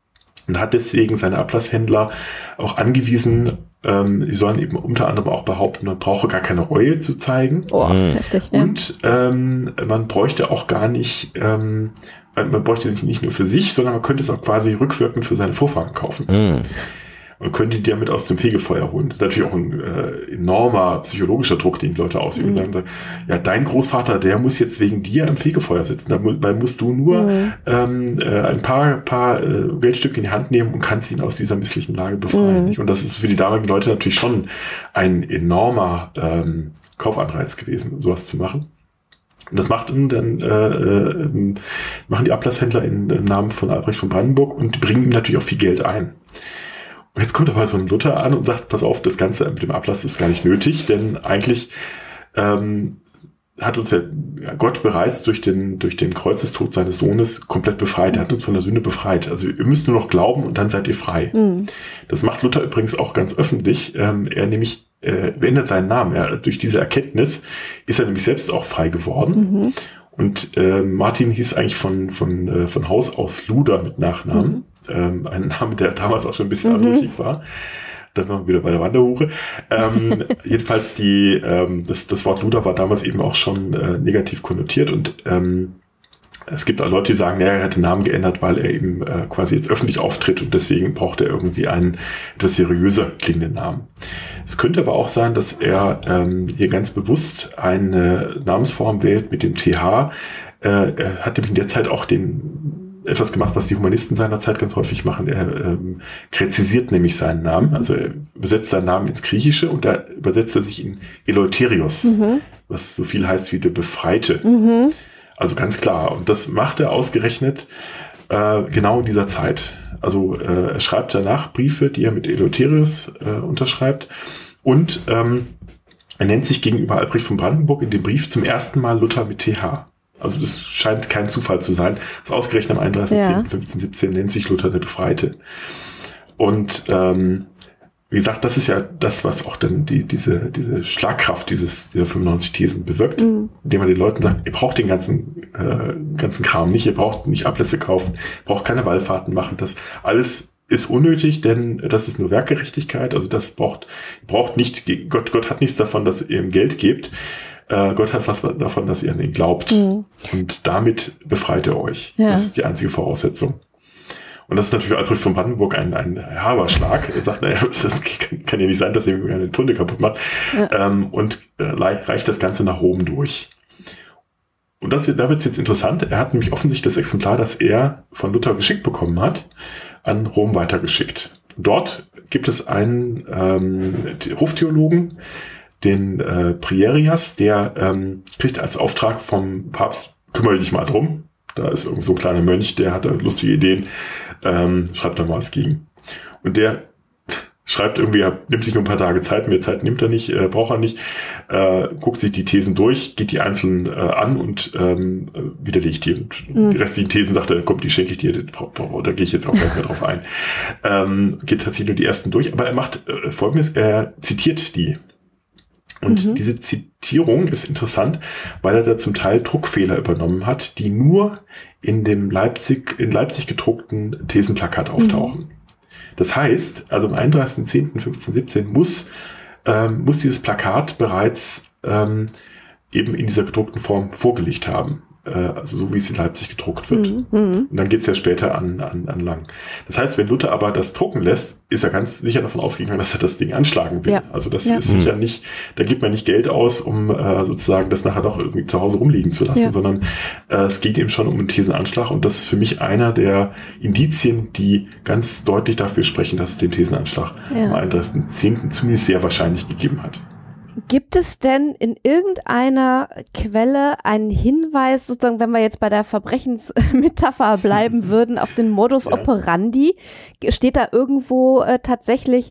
und hat deswegen seine Ablasshändler auch angewiesen, ähm, die sollen eben unter anderem auch behaupten, man brauche gar keine Reue zu zeigen. Oh, mhm. heftig. Ja. Und ähm, man bräuchte auch gar nicht ähm, man bräuchte nicht, nicht nur für sich, sondern man könnte es auch quasi rückwirkend für seine Vorfahren kaufen. Mm. Man könnte die damit aus dem Fegefeuer holen. Das ist natürlich auch ein äh, enormer psychologischer Druck, den die Leute ausüben. Mm. Sagen, ja, dein Großvater, der muss jetzt wegen dir im Fegefeuer sitzen. Da mu- weil musst du nur mm. ähm, äh, ein paar, paar äh, Geldstücke in die Hand nehmen und kannst ihn aus dieser misslichen Lage befreien. Mm. Und das ist für die damaligen Leute natürlich schon ein enormer ähm, Kaufanreiz gewesen, sowas zu machen. Und das macht dann, äh, äh, machen die Ablasshändler in, im Namen von Albrecht von Brandenburg und bringen ihm natürlich auch viel Geld ein. Und jetzt kommt aber so ein Luther an und sagt, pass auf, das Ganze mit dem Ablass ist gar nicht nötig, denn eigentlich ähm, hat uns ja Gott bereits durch den, durch den Kreuzestod seines Sohnes komplett befreit. Er hat uns von der Sünde befreit. Also ihr müsst nur noch glauben und dann seid ihr frei. Mhm. Das macht Luther übrigens auch ganz öffentlich. Ähm, er nämlich äh, beendet seinen Namen. Er, durch diese Erkenntnis ist er nämlich selbst auch frei geworden. Mhm. Und äh, Martin hieß eigentlich von, von, äh, von Haus aus Luder mit Nachnamen. Mhm. Ähm, ein Name, der damals auch schon ein bisschen mhm. anrüchig war. Dann waren wir wieder bei der Wanderhure. Ähm, jedenfalls die, ähm, das, das Wort Luder war damals eben auch schon äh, negativ konnotiert und ähm, es gibt auch Leute, die sagen, ja, er hat den Namen geändert, weil er eben äh, quasi jetzt öffentlich auftritt und deswegen braucht er irgendwie einen etwas seriöser klingenden Namen. Es könnte aber auch sein, dass er ähm, hier ganz bewusst eine Namensform wählt mit dem T H. Äh, er hat nämlich in der Zeit auch den etwas gemacht, was die Humanisten seiner Zeit ganz häufig machen. Er ähm, gräzisiert nämlich seinen Namen, also er übersetzt seinen Namen ins Griechische und da übersetzt er sich in Eleutherios, mhm. was so viel heißt wie der Befreite. Mhm. Also ganz klar. Und das macht er ausgerechnet äh, genau in dieser Zeit. Also äh, er schreibt danach Briefe, die er mit Eleutherios äh, unterschreibt und ähm, er nennt sich gegenüber Albrecht von Brandenburg in dem Brief zum ersten Mal Luther mit T H. Also das scheint kein Zufall zu sein. Das ausgerechnet am einunddreißigsten zehnten Ja. fünfzehnhundertsiebzehn nennt sich Luther der Befreite. Und ähm, wie gesagt, das ist ja das, was auch dann die, diese, diese Schlagkraft dieses, dieser fünfundneunzig Thesen bewirkt, mhm. indem man den Leuten sagt, ihr braucht den ganzen, äh, ganzen Kram nicht, ihr braucht nicht Ablässe kaufen, ihr braucht keine Wallfahrten machen, das alles ist unnötig, denn das ist nur Werkgerechtigkeit, also das braucht, braucht nicht, Gott, Gott hat nichts davon, dass ihr ihm Geld gebt, äh, Gott hat was davon, dass ihr an ihn glaubt mhm. und damit befreit er euch. Ja. Das ist die einzige Voraussetzung. Und das ist natürlich für Albrecht von Brandenburg ein, ein herber Schlag. Er sagt, naja, das kann, kann ja nicht sein, dass er eine Tunde kaputt macht ja. ähm, und äh, reicht das Ganze nach Rom durch. Und das, da wird es jetzt interessant, er hat nämlich offensichtlich das Exemplar, das er von Luther geschickt bekommen hat, an Rom weitergeschickt. Dort gibt es einen ähm, Hoftheologen, den äh, Prierias, der ähm, kriegt als Auftrag vom Papst, kümmere dich mal drum. Da ist irgend so ein kleiner Mönch, der hat da lustige Ideen, ähm, schreibt da mal was gegen. Und der schreibt irgendwie, er nimmt sich nur ein paar Tage Zeit, mehr Zeit nimmt er nicht, äh, braucht er nicht, äh, guckt sich die Thesen durch, geht die einzeln äh, an und ähm, widerlegt die. Und mhm. die restlichen Thesen sagt er, komm, die schenke ich dir, da gehe ich jetzt auch gar nicht mehr drauf ein. Ähm, geht tatsächlich nur die ersten durch, aber er macht äh, Folgendes, er zitiert die. Und mhm. diese Zitierung ist interessant, weil er da zum Teil Druckfehler übernommen hat, die nur in dem Leipzig, in Leipzig gedruckten Thesenplakat auftauchen. Mhm. Das heißt, also am einunddreißigsten zehnten fünfzehnhundertsiebzehn muss, ähm, muss dieses Plakat bereits ähm, eben in dieser gedruckten Form vorgelegt haben. Äh, also so wie es in Leipzig gedruckt wird. Mhm. Und dann geht es ja später an, an, an Lang. Das heißt, wenn Luther aber das drucken lässt, ist er ganz sicher davon ausgegangen, dass er das Ding anschlagen will. Ja. Also das ja. ist sicher nicht, da gibt man nicht Geld aus, um äh, sozusagen das nachher doch irgendwie zu Hause rumliegen zu lassen, ja. sondern äh, es geht eben schon um einen Thesenanschlag und das ist für mich einer der Indizien, die ganz deutlich dafür sprechen, dass es den Thesenanschlag ja. am einunddreißigsten zehnten zumindest sehr wahrscheinlich gegeben hat. Gibt es denn in irgendeiner Quelle einen Hinweis, sozusagen, wenn wir jetzt bei der Verbrechensmetapher bleiben würden, auf den Modus ja. operandi? Steht da irgendwo äh, tatsächlich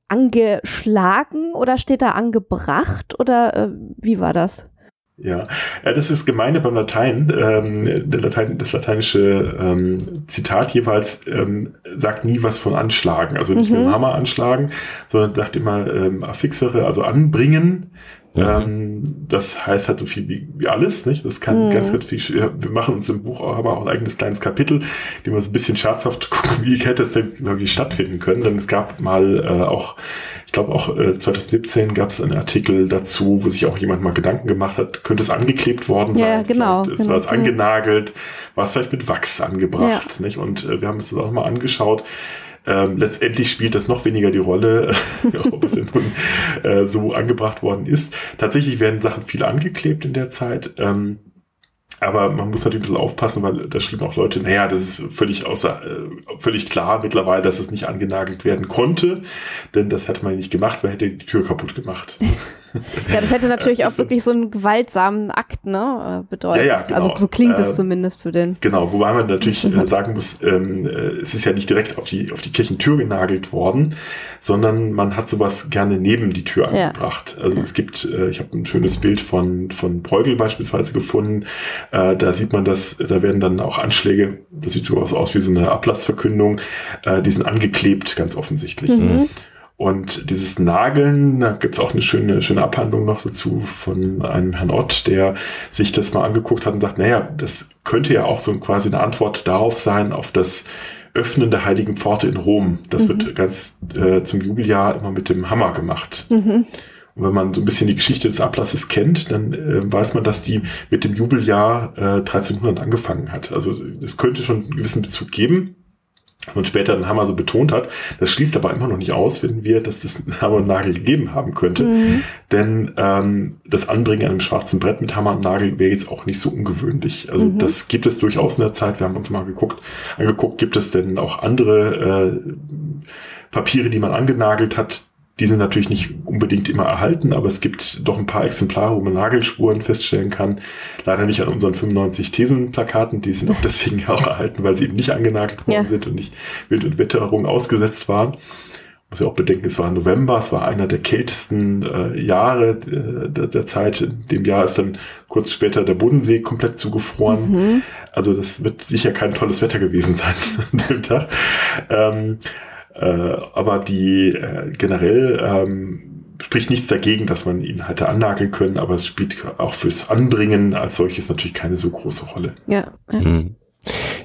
angeschlagen oder steht da angebracht oder äh, wie war das? Ja, das ist gemeine beim Latein. Ähm, der Latein, das lateinische ähm, Zitat jeweils ähm, sagt nie was von anschlagen, also nicht mhm. mit dem Hammer anschlagen, sondern sagt immer ähm, affixere, also anbringen. Mhm. Ähm, das heißt halt so viel wie, wie alles, nicht? Das kann mhm. ganz, ganz viel. Wir machen uns im Buch auch, haben auch ein eigenes kleines Kapitel, dem wir so ein bisschen scherzhaft gucken, wie hätte es denn wirklich stattfinden können. Denn es gab mal äh, auch Ich glaube auch äh, zweitausendsiebzehn gab es einen Artikel dazu, wo sich auch jemand mal Gedanken gemacht hat, könnte es angeklebt worden sein? Ja, genau. Ist genau. war es angenagelt? War es vielleicht mit Wachs angebracht? Ja. Nicht? Und äh, wir haben uns das auch mal angeschaut. Ähm, letztendlich spielt das noch weniger die Rolle, ob es nun äh, so angebracht worden ist. Tatsächlich werden Sachen viel angeklebt in der Zeit. Ähm, Aber man muss natürlich ein bisschen aufpassen, weil da schrieben auch Leute, naja, das ist völlig außer, äh, völlig klar mittlerweile, dass es nicht angenagelt werden konnte, denn das hätte man nicht gemacht, weil hätte die Tür kaputt gemacht. Ja, das hätte natürlich auch wirklich so einen gewaltsamen Akt, ne, bedeutet. Ja, ja, genau. Also so klingt es äh, zumindest für den. Genau, wobei man natürlich äh, sagen muss, ähm, äh, es ist ja nicht direkt auf die, auf die Kirchentür genagelt worden, sondern man hat sowas gerne neben die Tür ja. angebracht. Also ja. es gibt, äh, ich habe ein schönes Bild von, von Bruegel beispielsweise gefunden, äh, da sieht man das, da werden dann auch Anschläge, das sieht sowas aus wie so eine Ablassverkündung, äh, die sind angeklebt, ganz offensichtlich. Mhm. Und dieses Nageln, da gibt es auch eine schöne, schöne Abhandlung noch dazu von einem Herrn Ott, der sich das mal angeguckt hat und sagt, naja, das könnte ja auch so quasi eine Antwort darauf sein, auf das Öffnen der Heiligen Pforte in Rom. Das mhm. wird ganz äh, zum Jubeljahr immer mit dem Hammer gemacht. Mhm. Und wenn man so ein bisschen die Geschichte des Ablasses kennt, dann äh, weiß man, dass die mit dem Jubeljahr äh, dreizehnhundert angefangen hat. Also es könnte schon einen gewissen Bezug geben. Und später den Hammer so betont hat. Das schließt aber immer noch nicht aus, wenn wir, dass das Hammer und Nagel gegeben haben könnte. Mhm. Denn ähm, das Anbringen an einem schwarzen Brett mit Hammer und Nagel wäre jetzt auch nicht so ungewöhnlich. Also mhm. das gibt es durchaus in der Zeit. Wir haben uns mal geguckt, angeguckt, gibt es denn auch andere äh, Papiere, die man angenagelt hat. Die sind natürlich nicht unbedingt immer erhalten, aber es gibt doch ein paar Exemplare, wo man Nagelspuren feststellen kann. Leider nicht an unseren fünfundneunzig Thesenplakaten, die sind auch deswegen auch erhalten, weil sie eben nicht angenagelt worden ja. sind und nicht Wind und Witterung ausgesetzt waren. Muss ja auch bedenken, es war November, es war einer der kältesten äh, Jahre äh, der, der Zeit. In dem Jahr ist dann kurz später der Bodensee komplett zugefroren. Mhm. Also das wird sicher kein tolles Wetter gewesen sein an dem Tag. Ähm, Äh, aber die äh, generell ähm, spricht nichts dagegen, dass man ihn hätte annageln können, aber es spielt auch fürs Anbringen als solches natürlich keine so große Rolle. Ja. ja. Mhm.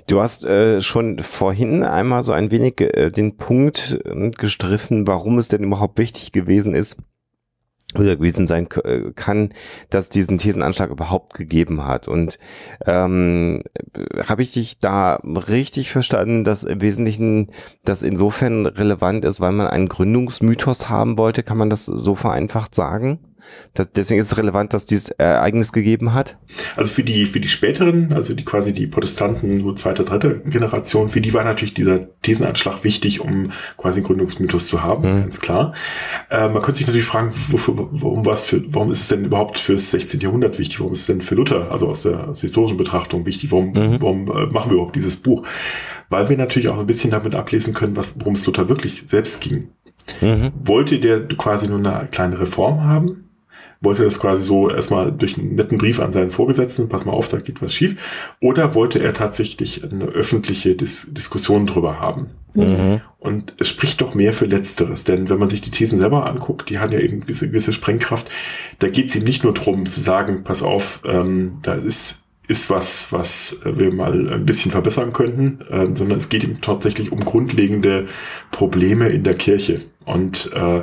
Du hast äh, schon vorhin einmal so ein wenig äh, den Punkt äh, gestriffen, warum es denn überhaupt wichtig gewesen ist, oder gewesen sein kann, dass diesen Thesenanschlag überhaupt gegeben hat. Und ähm, habe ich dich da richtig verstanden, dass im Wesentlichen das insofern relevant ist, weil man einen Gründungsmythos haben wollte? Kann man das so vereinfacht sagen? Das, deswegen ist es relevant, dass dieses Ereignis gegeben hat? Also für die, für die späteren, also die quasi die Protestanten, so zweite, dritte Generation, für die war natürlich dieser Thesenanschlag wichtig, um quasi einen Gründungsmythos zu haben, mhm. ganz klar. Äh, man könnte sich natürlich fragen, wofür, warum, was für, warum ist es denn überhaupt fürs sechzehnten Jahrhundert wichtig? Warum ist es denn für Luther, also aus der, aus der historischen Betrachtung wichtig? Warum, mhm. warum äh, machen wir überhaupt dieses Buch? Weil wir natürlich auch ein bisschen damit ablesen können, was, worum es Luther wirklich selbst ging. Mhm. Wollte der quasi nur eine kleine Reform haben? Wollte das quasi so erstmal durch einen netten Brief an seinen Vorgesetzten, pass mal auf, da geht was schief, oder wollte er tatsächlich eine öffentliche Dis- Diskussion drüber haben? Mhm. Und es spricht doch mehr für Letzteres, denn wenn man sich die Thesen selber anguckt, die haben ja eben gewisse, gewisse Sprengkraft, da geht es ihm nicht nur darum zu sagen, pass auf, ähm, da ist ist was, was wir mal ein bisschen verbessern könnten, äh, sondern es geht ihm tatsächlich um grundlegende Probleme in der Kirche. Und äh,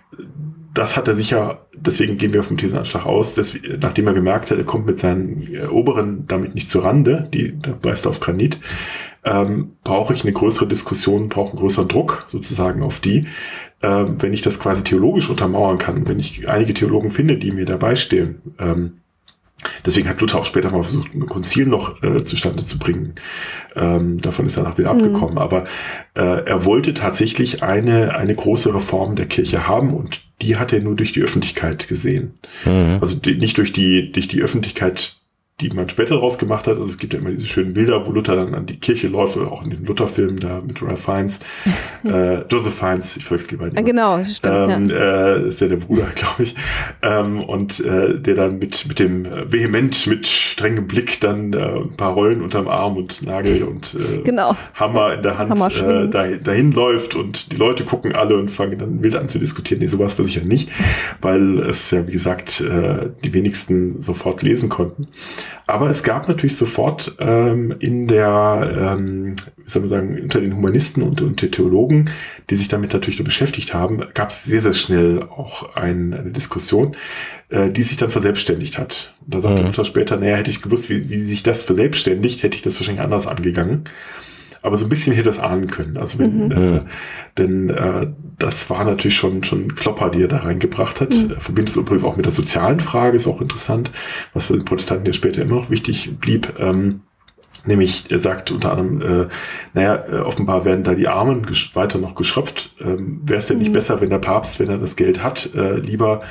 das hat er sicher, deswegen gehen wir vom Thesenanschlag aus, dass, nachdem er gemerkt hat, er kommt mit seinen Oberen damit nicht zur Rande, die da beißt auf Granit, ähm, brauche ich eine größere Diskussion, brauche einen größeren Druck sozusagen auf die, ähm, wenn ich das quasi theologisch untermauern kann, wenn ich einige Theologen finde, die mir dabei stehen. Ähm, deswegen hat Luther auch später mal versucht, ein Konzil noch äh, zustande zu bringen. Ähm, davon ist er danach wieder mhm. abgekommen. Aber äh, er wollte tatsächlich eine, eine große Reform der Kirche haben und die hat er nur durch die Öffentlichkeit gesehen. Mhm. Also die, nicht durch die, durch die Öffentlichkeit, die man später daraus gemacht hat. Also es gibt ja immer diese schönen Bilder, wo Luther dann an die Kirche läuft, oder auch in diesen Luther-Filmen da mit Ralph Fiennes, äh, Joseph Fiennes, ich verwechsel die beiden. Ah, genau, stimmt. Ähm, ja. Äh, ist ja der Bruder, glaube ich. Ähm, und äh, der dann mit, mit dem äh, vehement, mit strengem Blick dann äh, ein paar Rollen unterm Arm und Nagel und äh, genau. Hammer in der Hand äh, dahin, dahin läuft und die Leute gucken alle und fangen dann wild an zu diskutieren. Nee, sowas war sicher nicht, weil es ja, wie gesagt, äh, die wenigsten sofort lesen konnten. Aber es gab natürlich sofort ähm, in der, ähm, wie soll man sagen, unter den Humanisten und, und den Theologen, die sich damit natürlich beschäftigt haben, gab es sehr, sehr schnell auch ein, eine Diskussion, äh, die sich dann verselbstständigt hat. Und da sagte mhm. Luther später, naja, hätte ich gewusst, wie, wie sich das verselbstständigt, hätte ich das wahrscheinlich anders angegangen. Aber so ein bisschen hätte das ahnen können. Also wenn, mhm. äh, denn äh, das war natürlich schon schon Klopper, die er da reingebracht hat. Mhm. Er verbindet es übrigens auch mit der sozialen Frage, ist auch interessant, was für den Protestanten ja später immer noch wichtig blieb. Ähm, nämlich, er sagt unter anderem, äh, naja, äh, offenbar werden da die Armen gesch- weiter noch geschröpft. Ähm, Wäre es denn mhm. nicht besser, wenn der Papst, wenn er das Geld hat, äh, lieber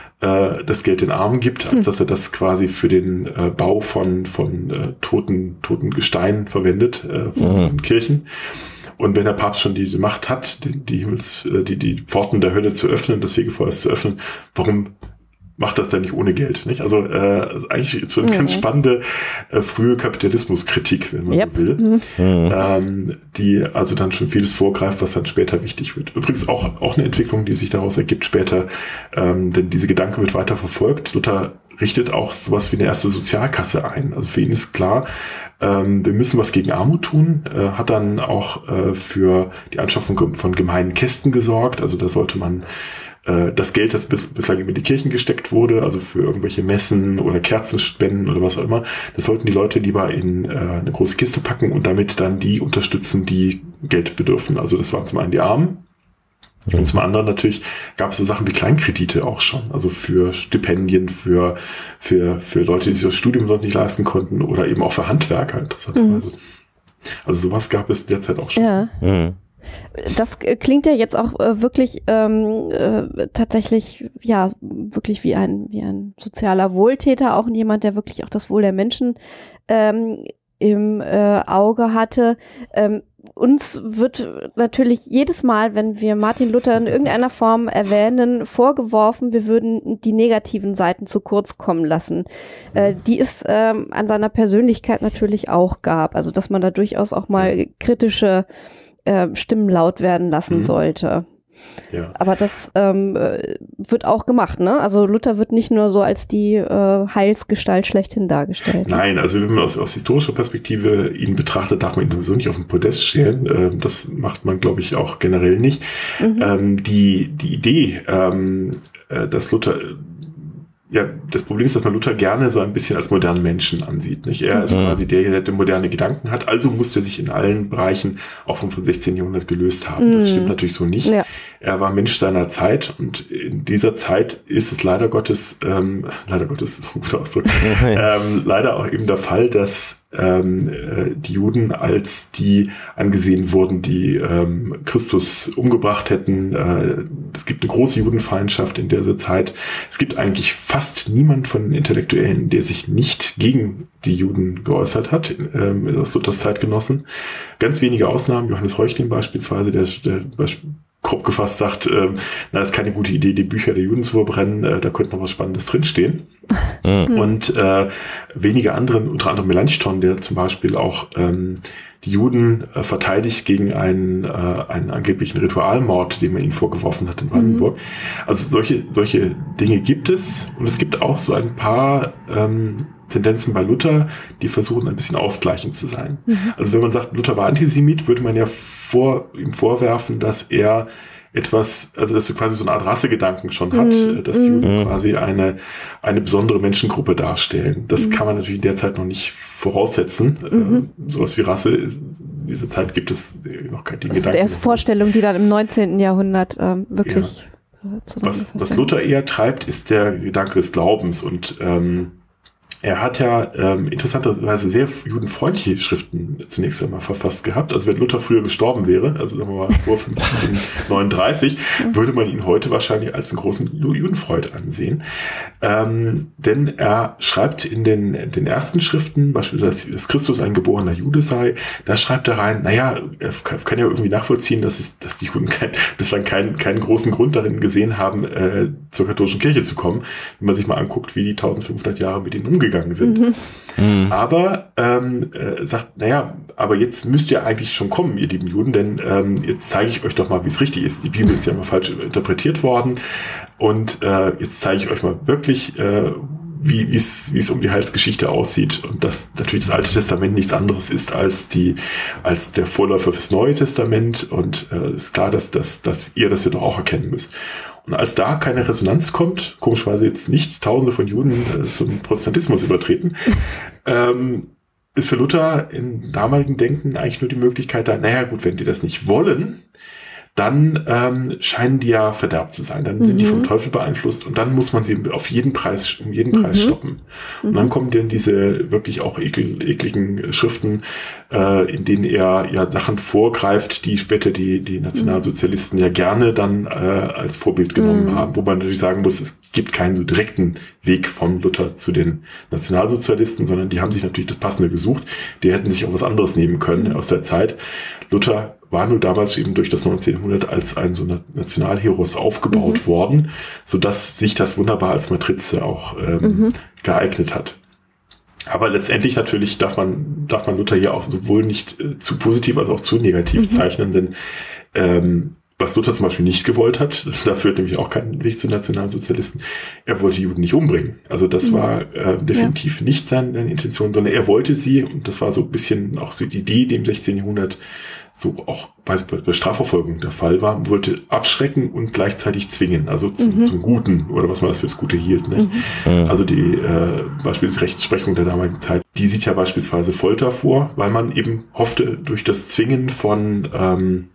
das Geld den Armen gibt, als dass er das quasi für den äh, Bau von, von äh, toten, toten Gesteinen verwendet, äh, von, mhm. von Kirchen. Und wenn der Papst schon diese Macht hat, die, die Himmels, äh, die, die Pforten der Hölle zu öffnen, das Fegefeuers zu öffnen, warum macht das denn nicht ohne Geld? Nicht? Also äh, eigentlich so eine mhm. ganz spannende äh, frühe Kapitalismuskritik, wenn man yep. so will, mhm. ähm, die also dann schon vieles vorgreift, was dann später wichtig wird. Übrigens auch auch eine Entwicklung, die sich daraus ergibt später, ähm, denn diese Gedanke wird weiter verfolgt. Luther richtet auch sowas wie eine erste Sozialkasse ein. Also für ihn ist klar, ähm, wir müssen was gegen Armut tun, äh, hat dann auch äh, für die Anschaffung von gemeinen Kästen gesorgt. Also da sollte man das Geld, das bis, bislang über die Kirchen gesteckt wurde, also für irgendwelche Messen oder Kerzenspenden oder was auch immer, das sollten die Leute lieber in äh, eine große Kiste packen und damit dann die unterstützen, die Geld bedürfen. Also das waren zum einen die Armen mhm. und zum anderen natürlich gab es so Sachen wie Kleinkredite auch schon, also für Stipendien, für, für, für Leute, die sich das Studium sonst nicht leisten konnten oder eben auch für Handwerker, interessanterweise. Mhm. Also sowas gab es derzeit auch schon. Ja. Mhm. Das klingt ja jetzt auch äh, wirklich ähm, äh, tatsächlich, ja, wirklich wie ein, wie ein sozialer Wohltäter, auch jemand, der wirklich auch das Wohl der Menschen ähm, im äh, Auge hatte. Ähm, uns wird natürlich jedes Mal, wenn wir Martin Luther in irgendeiner Form erwähnen, vorgeworfen, wir würden die negativen Seiten zu kurz kommen lassen, äh, die es ähm, an seiner Persönlichkeit natürlich auch gab. Also, dass man da durchaus auch mal kritische Stimmen laut werden lassen mhm. sollte. Ja. Aber das ähm, wird auch gemacht, ne? Also Luther wird nicht nur so als die äh, Heilsgestalt schlechthin dargestellt. Nein, also wenn man aus, aus historischer Perspektive ihn betrachtet, darf man ihn sowieso nicht auf den Podest stellen. Ähm, das macht man, glaube ich, auch generell nicht. Mhm. Ähm, die, die Idee, ähm, äh, dass Luther... Ja, das Problem ist, dass man Luther gerne so ein bisschen als modernen Menschen ansieht. Nicht? Er ist mhm. quasi der, der moderne Gedanken hat, also muss er sich in allen Bereichen auch vom sechzehnten Jahrhundert gelöst haben. Mhm. Das stimmt natürlich so nicht. Ja. Er war Mensch seiner Zeit und in dieser Zeit ist es leider Gottes, ähm, leider Gottes, ist ein guter Ausdruck, ähm, leider auch eben der Fall, dass ähm, äh, die Juden als die angesehen wurden, die ähm, Christus umgebracht hätten. Äh, es gibt eine große Judenfeindschaft in dieser Zeit. Es gibt eigentlich fast niemand von den Intellektuellen, der sich nicht gegen die Juden geäußert hat, ähm, aus Luthers Zeitgenossen. Ganz wenige Ausnahmen, Johannes Reuchlin beispielsweise, der, der beispielsweise grob gefasst sagt, äh, na, ist keine gute Idee, die Bücher der Juden zu verbrennen, äh, da könnte noch was Spannendes drinstehen. Mhm. Und äh, wenige anderen, unter anderem Melanchthon, der zum Beispiel auch ähm, die Juden äh, verteidigt gegen einen, äh, einen angeblichen Ritualmord, den man ihnen vorgeworfen hat in Brandenburg. Mhm. Also solche, solche Dinge gibt es. Und es gibt auch so ein paar ähm, Tendenzen bei Luther, die versuchen ein bisschen ausgleichend zu sein. Mhm. Also wenn man sagt, Luther war Antisemit, würde man ja vor, ihm vorwerfen, dass er etwas, also dass er quasi so eine Art Rassegedanken schon hat, mhm. dass die Juden mhm. quasi eine, eine besondere Menschengruppe darstellen. Das mhm. kann man natürlich in der Zeit noch nicht voraussetzen. Mhm. Äh, sowas wie Rasse, in dieser Zeit gibt es noch keine also Gedanken. Der Vorstellung, die dann im neunzehnten Jahrhundert ähm, wirklich ja. was, was Luther eher treibt, ist der Gedanke des Glaubens und ähm, er hat ja ähm, interessanterweise sehr judenfreundliche Schriften zunächst einmal verfasst gehabt. Also wenn Luther früher gestorben wäre, also sagen wir mal vor fünfzehnhundertneununddreißig, würde man ihn heute wahrscheinlich als einen großen Judenfreund ansehen. Ähm, denn er schreibt in den, den ersten Schriften, beispielsweise, dass Christus ein geborener Jude sei, da schreibt er rein, naja, er kann ja irgendwie nachvollziehen, dass, es, dass die Juden kein, bislang keinen, keinen großen Grund darin gesehen haben, äh, zur katholischen Kirche zu kommen. Wenn man sich mal anguckt, wie die eintausendfünfhundert Jahre mit ihnen umgegangen sind. Mhm. Mhm. Aber ähm, äh, sagt, naja, aber jetzt müsst ihr eigentlich schon kommen, ihr lieben Juden, denn ähm, jetzt zeige ich euch doch mal, wie es richtig ist. Die Bibel ist ja immer falsch interpretiert worden und äh, jetzt zeige ich euch mal wirklich, äh, wie wie es wie es um die Heilsgeschichte aussieht und dass natürlich das Alte Testament nichts anderes ist als die als der Vorläufer fürs Neue Testament und äh, ist klar, dass, dass, dass ihr das ja doch auch erkennen müsst. Und als da keine Resonanz kommt, komischerweise jetzt nicht Tausende von Juden äh, zum Protestantismus übertreten, ähm, ist für Luther im damaligen Denken eigentlich nur die Möglichkeit da, naja gut, wenn die das nicht wollen, dann ähm, scheinen die ja verderbt zu sein. Dann mhm. sind die vom Teufel beeinflusst und dann muss man sie auf jeden Preis, um jeden Preis mhm. stoppen. Und mhm. dann kommen dann diese wirklich auch ekel, ekligen Schriften, äh, in denen er ja Sachen vorgreift, die später die, die Nationalsozialisten mhm. ja gerne dann äh, als Vorbild genommen mhm. haben. Wo man natürlich sagen muss, es gibt keinen so direkten Weg von Luther zu den Nationalsozialisten, sondern die haben sich natürlich das Passende gesucht. Die hätten sich auch was anderes nehmen können aus der Zeit. Luther war nur damals eben durch das neunzehnte Jahrhundert als ein so Nationalheros aufgebaut mhm. worden, sodass sich das wunderbar als Matrize auch ähm, mhm. geeignet hat. Aber letztendlich natürlich darf man, darf man Luther hier auch sowohl nicht äh, zu positiv als auch zu negativ mhm. zeichnen, denn ähm, was Luther zum Beispiel nicht gewollt hat, da führt nämlich auch kein Weg zu Nationalsozialisten, er wollte Juden nicht umbringen. Also das mhm. war äh, definitiv ja. nicht seine, seine Intention, sondern er wollte sie, und das war so ein bisschen auch so die Idee, die im sechzehnten Jahrhundert so auch bei, bei Strafverfolgung der Fall war, wollte abschrecken und gleichzeitig zwingen, also zum, mhm. zum Guten, oder was man das für das Gute hielt. Nicht? Mhm. Also die äh, beispielsweise Rechtsprechung der damaligen Zeit, die sieht ja beispielsweise Folter vor, weil man eben hoffte, durch das Zwingen von ähm,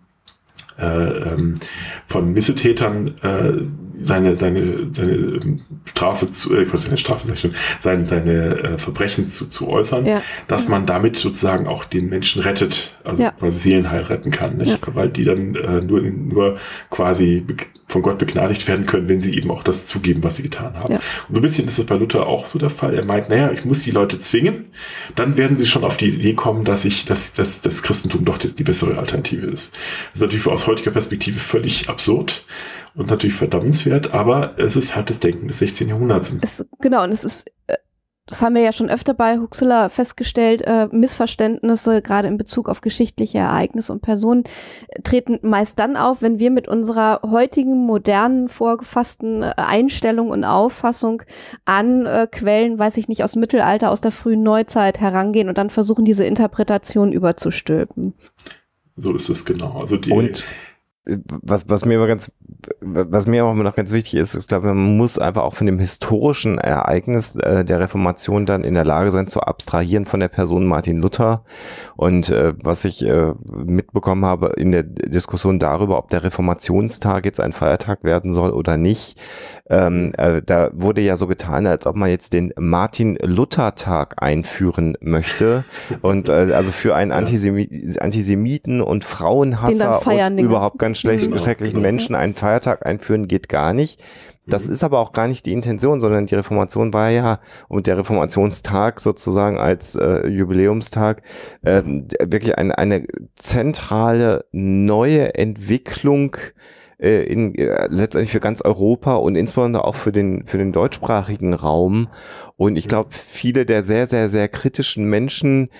äh, ähm, von Missetätern äh, seine seine seine Strafe zu äh, seine Strafe sag ich schon, seine seine äh, Verbrechen zu zu äußern, ja. dass man damit sozusagen auch den Menschen rettet, also ja. quasi Seelenheil retten kann, nicht? Ja. Weil die dann äh, nur nur quasi von Gott begnadigt werden können, wenn sie eben auch das zugeben, was sie getan haben. Ja. Und so ein bisschen ist das bei Luther auch so der Fall. Er meint, naja, ich muss die Leute zwingen, dann werden sie schon auf die Idee kommen, dass ich, dass, dass das Christentum doch die, die bessere Alternative ist. Das ist natürlich aus heutiger Perspektive völlig absurd und natürlich verdammenswert, aber es ist halt das Denken des sechzehnten Jahrhunderts. Es, genau, und es ist äh, das haben wir ja schon öfter bei Huxilla festgestellt, äh, Missverständnisse, gerade in Bezug auf geschichtliche Ereignisse und Personen, treten meist dann auf, wenn wir mit unserer heutigen, modernen, vorgefassten äh, Einstellung und Auffassung an äh, Quellen, weiß ich nicht, aus dem Mittelalter, aus der frühen Neuzeit herangehen und dann versuchen, diese Interpretation überzustülpen. So ist es genau. Also die und Was, was mir aber ganz, was mir auch immer noch ganz wichtig ist, ich glaube, man muss einfach auch von dem historischen Ereignis äh, der Reformation dann in der Lage sein, zu abstrahieren von der Person Martin Luther. Und äh, was ich äh, mitbekommen habe in der Diskussion darüber, ob der Reformationstag jetzt ein Feiertag werden soll oder nicht, ähm, äh, da wurde ja so getan, als ob man jetzt den Martin-Luther-Tag einführen möchte. Und äh, also für einen Antisemi- Antisemiten und Frauenhasser und überhaupt ganz schlecht, Genau, schrecklichen genau. Menschen einen Feiertag einführen, geht gar nicht. Das Mhm. ist aber auch gar nicht die Intention, sondern die Reformation war ja, und der Reformationstag sozusagen als äh, Jubiläumstag, äh, wirklich eine, eine zentrale neue Entwicklung äh, in, äh, letztendlich für ganz Europa und insbesondere auch für den, für den deutschsprachigen Raum. Und ich glaube, viele der sehr, sehr, sehr kritischen Menschen,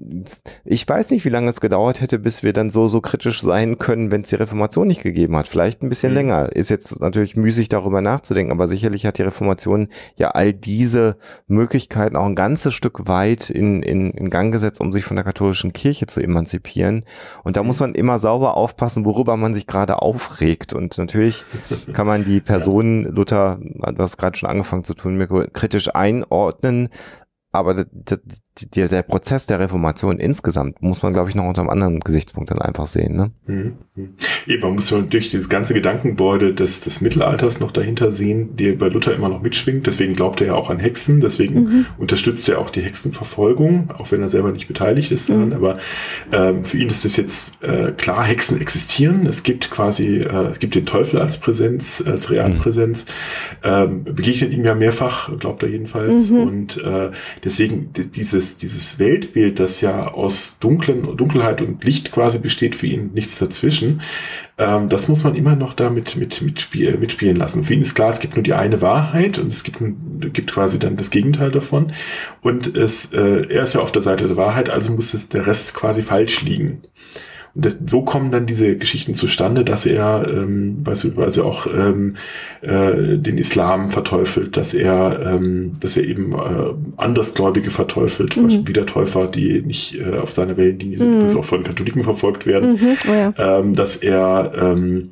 ich weiß nicht, wie lange es gedauert hätte, bis wir dann so, so kritisch sein können, wenn es die Reformation nicht gegeben hat. Vielleicht ein bisschen Mhm. länger. Ist jetzt natürlich müßig, darüber nachzudenken, aber sicherlich hat die Reformation ja all diese Möglichkeiten auch ein ganzes Stück weit in, in, in Gang gesetzt, um sich von der katholischen Kirche zu emanzipieren. Und da muss man immer sauber aufpassen, worüber man sich gerade aufregt. Und natürlich kann man die Person Luther, du hast gerade schon angefangen zu tun, Mirko, kritisch einordnen, aber der, der, der Prozess der Reformation insgesamt muss man, glaube ich, noch unter einem anderen Gesichtspunkt dann einfach sehen. Ne? Mhm. Eben, man muss natürlich das ganze Gedankengebäude des, des Mittelalters noch dahinter sehen, der bei Luther immer noch mitschwingt. Deswegen glaubt er ja auch an Hexen, deswegen Mhm. unterstützt er auch die Hexenverfolgung, auch wenn er selber nicht beteiligt ist daran. Mhm. Aber ähm, für ihn ist es jetzt äh, klar, Hexen existieren. Es gibt quasi, äh, es gibt den Teufel als Präsenz, als Realpräsenz. Ähm, begegnet ihm ja mehrfach, glaubt er jedenfalls. Mhm. Und äh, deswegen d- dieses, dieses Weltbild, das ja aus Dunklen, Dunkelheit und Licht quasi besteht, für ihn nichts dazwischen, ähm, das muss man immer noch da mit, mit, mitspiel, mitspielen lassen. Für ihn ist klar, es gibt nur die eine Wahrheit und es gibt, ein, gibt quasi dann das Gegenteil davon. Und es, äh, er ist ja auf der Seite der Wahrheit, also muss es der Rest quasi falsch liegen. Und das, so kommen dann diese Geschichten zustande, dass er ähm, beispielsweise auch ähm, äh, den Islam verteufelt, dass er, ähm, dass er eben äh, Andersgläubige verteufelt, Mhm. beispielsweise Wiedertäufer, die nicht äh, auf seiner Wellenlinie sind, Mhm. übrigens auch von Katholiken verfolgt werden, Mhm. Oh ja. ähm, dass er ähm,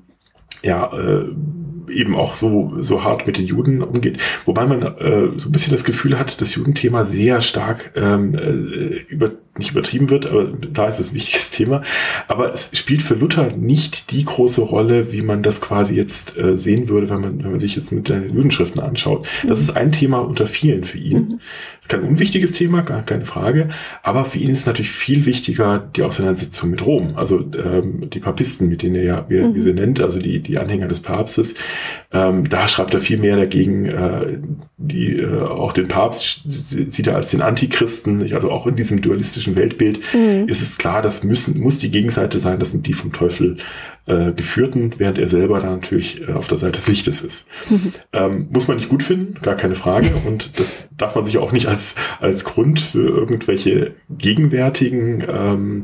ja äh, eben auch so so hart mit den Juden umgeht, wobei man äh, so ein bisschen das Gefühl hat, das Judenthema sehr stark ähm, äh, über nicht übertrieben wird, aber da ist es ein wichtiges Thema. Aber es spielt für Luther nicht die große Rolle, wie man das quasi jetzt äh, sehen würde, wenn man wenn man sich jetzt mit den Judenschriften anschaut. Das ist ein Thema unter vielen für ihn. Mhm. Das ist kein unwichtiges Thema, gar keine Frage. Aber für ihn ist natürlich viel wichtiger die Auseinandersetzung mit Rom. Also ähm, die Papisten, mit denen er ja, wie, er- wie sie nennt, also die die Anhänger des Papstes. Ähm, da schreibt er viel mehr dagegen. Äh, die äh, auch den Papst sieht er als den Antichristen. Also auch in diesem dualistischen Weltbild Mhm. ist es klar, das müssen muss die Gegenseite sein. Das sind die vom Teufel äh, geführten, während er selber dann natürlich äh, auf der Seite des Lichtes ist. Mhm. Ähm, muss man nicht gut finden, gar keine Frage. Und das darf man sich auch nicht als, als Grund für irgendwelche gegenwärtigen ähm,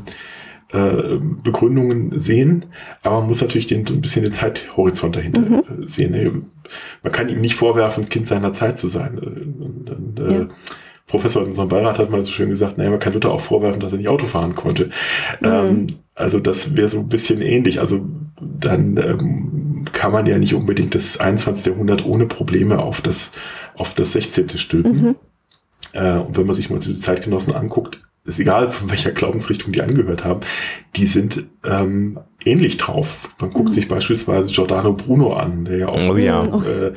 äh, Begründungen sehen. Aber man muss natürlich den, so ein bisschen den Zeithorizont dahinter Mhm. äh, sehen. Ne? Man kann ihm nicht vorwerfen, Kind seiner Zeit zu sein. Und, und, äh, Ja. Professor in unserem Beirat hat mal so schön gesagt, naja, man kann Luther auch vorwerfen, dass er nicht Auto fahren konnte. Mhm. Ähm, also das wäre so ein bisschen ähnlich. Also dann ähm, kann man ja nicht unbedingt das einundzwanzigste. Jahrhundert ohne Probleme auf das, auf das sechzehnte stülpen. Mhm. Äh, und wenn man sich mal die Zeitgenossen anguckt, ist egal, von welcher Glaubensrichtung die angehört haben, die sind ähm, ähnlich drauf. Man guckt Mhm. sich beispielsweise Giordano Bruno an, der ja auch Oh ja. äh,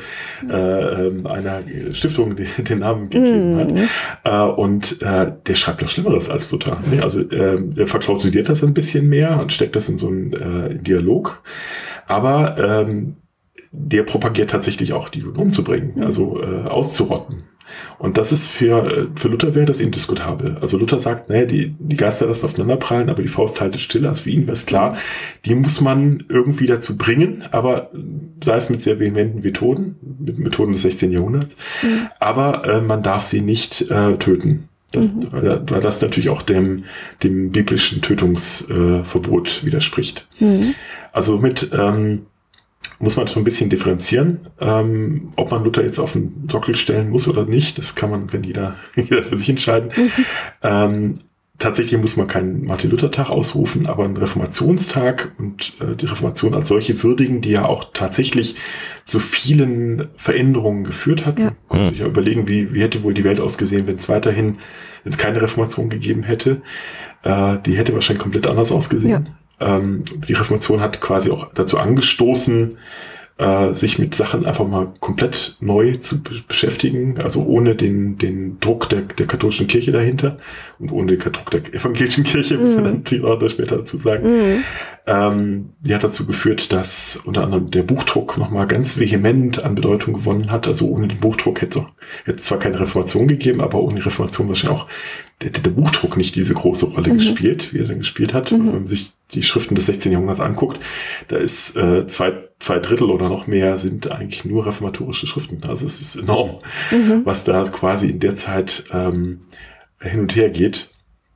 äh, ähm, einer Stiftung den, den Namen gegeben hat. Mhm. Äh, und äh, der schreibt noch Schlimmeres als Luther. Ne? Also äh, der verklausuliert das ein bisschen mehr und steckt das in so einen äh, Dialog. Aber ähm, der propagiert tatsächlich auch, die Juden umzubringen, Mhm. also äh, auszurotten. Und das ist für, für Luther wäre das indiskutabel. Also Luther sagt, ne, die, die Geister lassen aufeinanderprallen, aber die Faust haltet still. Also für ihn wäre es klar, die muss man irgendwie dazu bringen, aber sei es mit sehr vehementen Methoden, mit Methoden des sechzehnten Jahrhunderts, mhm. aber äh, man darf sie nicht äh, töten. Das, mhm. weil, weil das natürlich auch dem, dem biblischen Tötungsverbot äh, widerspricht. Mhm. Also mit ähm, muss man schon ein bisschen differenzieren, ähm, ob man Luther jetzt auf den Sockel stellen muss oder nicht. Das kann man, wenn jeder, jeder für sich entscheiden. Mhm. Ähm, tatsächlich muss man keinen Martin-Luther-Tag ausrufen, aber einen Reformationstag und äh, die Reformation als solche würdigen, die ja auch tatsächlich zu vielen Veränderungen geführt hat. Ja. Man konnte sich ja überlegen, wie, wie hätte wohl die Welt ausgesehen, wenn es weiterhin, wenn es keine Reformation gegeben hätte. Äh, die hätte wahrscheinlich komplett anders ausgesehen. Ja. Ähm, die Reformation hat quasi auch dazu angestoßen, äh, sich mit Sachen einfach mal komplett neu zu be- beschäftigen, also ohne den, den Druck der, der katholischen Kirche dahinter und ohne den Druck der evangelischen Kirche, muss man mm. dann auch später dazu sagen. Mm. Ähm, die hat dazu geführt, dass unter anderem der Buchdruck nochmal ganz vehement an Bedeutung gewonnen hat. Also ohne den Buchdruck hätte es auch, hätte es zwar keine Reformation gegeben, aber ohne die Reformation wahrscheinlich auch hätte der Buchdruck nicht diese große Rolle mhm. gespielt, wie er dann gespielt hat. Mhm. Wenn man sich die Schriften des sechzehnten Jahrhunderts anguckt, da ist äh, zwei, zwei Drittel oder noch mehr sind eigentlich nur reformatorische Schriften. Also es ist enorm, mhm. was da quasi in der Zeit ähm, hin und her geht.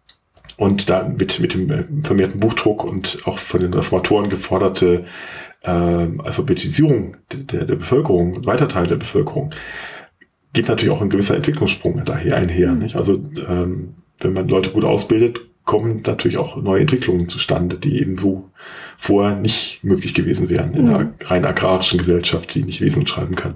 Und da mit, mit dem vermehrten Buchdruck und auch von den Reformatoren geforderte äh, Alphabetisierung der, der Bevölkerung, weiter Teil der Bevölkerung, geht natürlich auch ein gewisser Entwicklungssprung daher einher. Mhm. Nicht? Also ähm, wenn man Leute gut ausbildet, kommen natürlich auch neue Entwicklungen zustande, die eben wo vorher nicht möglich gewesen wären in mhm. einer rein agrarischen Gesellschaft, die nicht lesen und schreiben kann.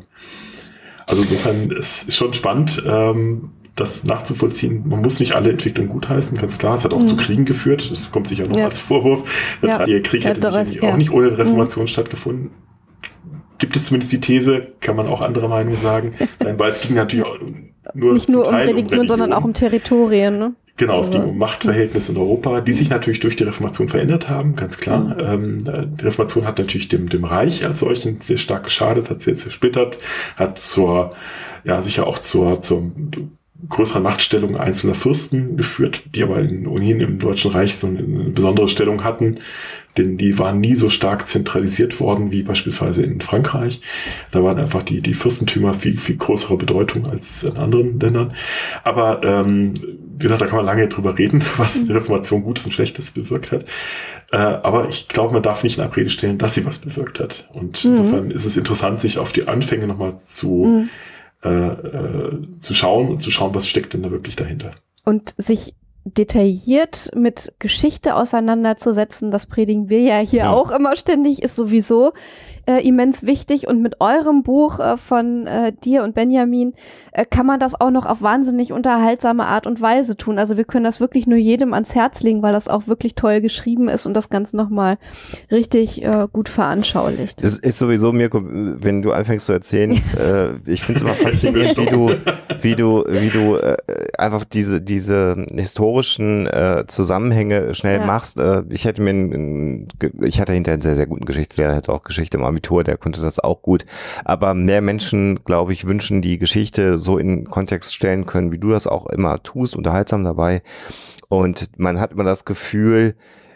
Also insofern es ist schon spannend, ähm, das nachzuvollziehen. Man muss nicht alle Entwicklungen gutheißen, ganz klar. Es hat auch mhm. zu Kriegen geführt. Das kommt sicher noch ja. als Vorwurf. Der ja. Dreißigjährige Krieg hätte ja, sicherlich ja. auch nicht ohne Reformation mhm. stattgefunden. Gibt es zumindest die These, kann man auch andere Meinungen sagen. Weil es ging natürlich auch nur nicht nur um Religion, um Religion, sondern auch um Territorien. Ne? Genau, es ging um Machtverhältnisse in Europa, die sich natürlich durch die Reformation verändert haben, ganz klar. Mhm. Ähm, die Reformation hat natürlich dem, dem Reich als solchen sehr stark geschadet, hat sehr zersplittert, hat zur, ja, sicher auch zur, zur größeren Machtstellung einzelner Fürsten geführt, die aber in, ohnehin im Deutschen Reich so eine, eine besondere Stellung hatten, denn die waren nie so stark zentralisiert worden wie beispielsweise in Frankreich. Da waren einfach die, die Fürstentümer viel, viel größere Bedeutung als in anderen Ländern. Aber ähm, wie gesagt, da kann man lange drüber reden, was die Reformation Gutes und Schlechtes bewirkt hat. Äh, aber ich glaube, man darf nicht in Abrede stellen, dass sie was bewirkt hat. Und mhm. insofern ist es interessant, sich auf die Anfänge nochmal zu, mhm. äh, äh, zu schauen und zu schauen, was steckt denn da wirklich dahinter. Und sich detailliert mit Geschichte auseinanderzusetzen, das predigen wir ja hier ja. auch immer ständig, ist sowieso äh, immens wichtig. Und mit eurem Buch äh, von äh, dir und Benjamin äh, kann man das auch noch auf wahnsinnig unterhaltsame Art und Weise tun. Also wir können das wirklich nur jedem ans Herz legen, weil das auch wirklich toll geschrieben ist und das Ganze nochmal richtig äh, gut veranschaulicht. Es ist sowieso, Mirko, wenn du anfängst zu erzählen, yes. äh, ich finde es immer faszinierend, wie du, wie du, wie du äh, einfach diese, diese historischen äh, Zusammenhänge schnell ja. machst. Äh, ich hätte mir, ein, ich hatte hinterher einen sehr, sehr guten Geschichtslehrer, hatte auch Geschichte im Abitur, der konnte das auch gut. Aber mehr Menschen, glaube ich, wünschen die Geschichte so in Kontext stellen können, wie du das auch immer tust, unterhaltsam dabei. Und man hat immer das Gefühl,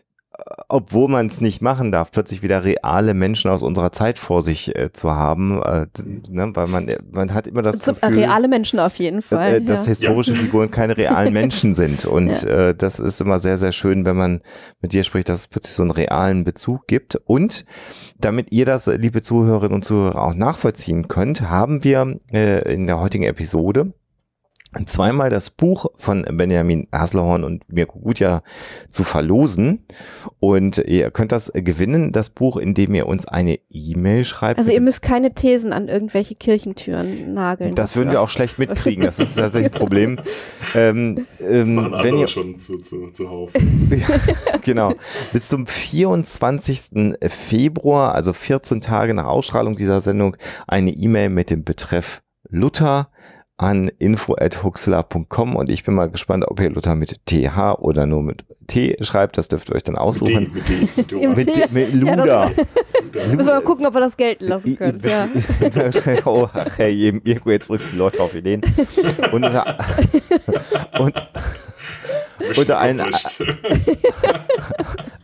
obwohl man es nicht machen darf, plötzlich wieder reale Menschen aus unserer Zeit vor sich äh, zu haben, äh, ne, weil man man hat immer das Zum, Gefühl, reale Menschen auf jeden Fall, äh, dass ja. historische Figuren keine realen Menschen sind und ja. äh, das ist immer sehr, sehr schön, wenn man mit dir spricht, dass es plötzlich so einen realen Bezug gibt. Und damit ihr das, liebe Zuhörerinnen und Zuhörer, auch nachvollziehen könnt, haben wir äh, in der heutigen Episode zweimal das Buch von Benjamin Haselhorn und Mirko Gutjahr zu verlosen und ihr könnt das gewinnen, das Buch, indem ihr uns eine E-Mail schreibt. Also ihr müsst keine Thesen an irgendwelche Kirchentüren nageln. Das würden wir auch schlecht mitkriegen, das ist tatsächlich ein Problem. ähm, ähm, das machen wenn ihr schon zu, zu, zu Haufen. ja, genau. Bis zum vierundzwanzigsten Februar, also vierzehn Tage nach Ausstrahlung dieser Sendung, eine E-Mail mit dem Betreff Luther an info at huxela punkt com und ich bin mal gespannt, ob ihr Luther mit T H oder nur mit T schreibt, das dürft ihr euch dann aussuchen. Mit D, mit D, mit, mit, mit Luda. Ja, müssen wir mal gucken, ob wir das gelten lassen können. Ja. oh, ach hey, Mirko, jetzt bringst du die Leute auf Ideen. Und unter, und, unter allen,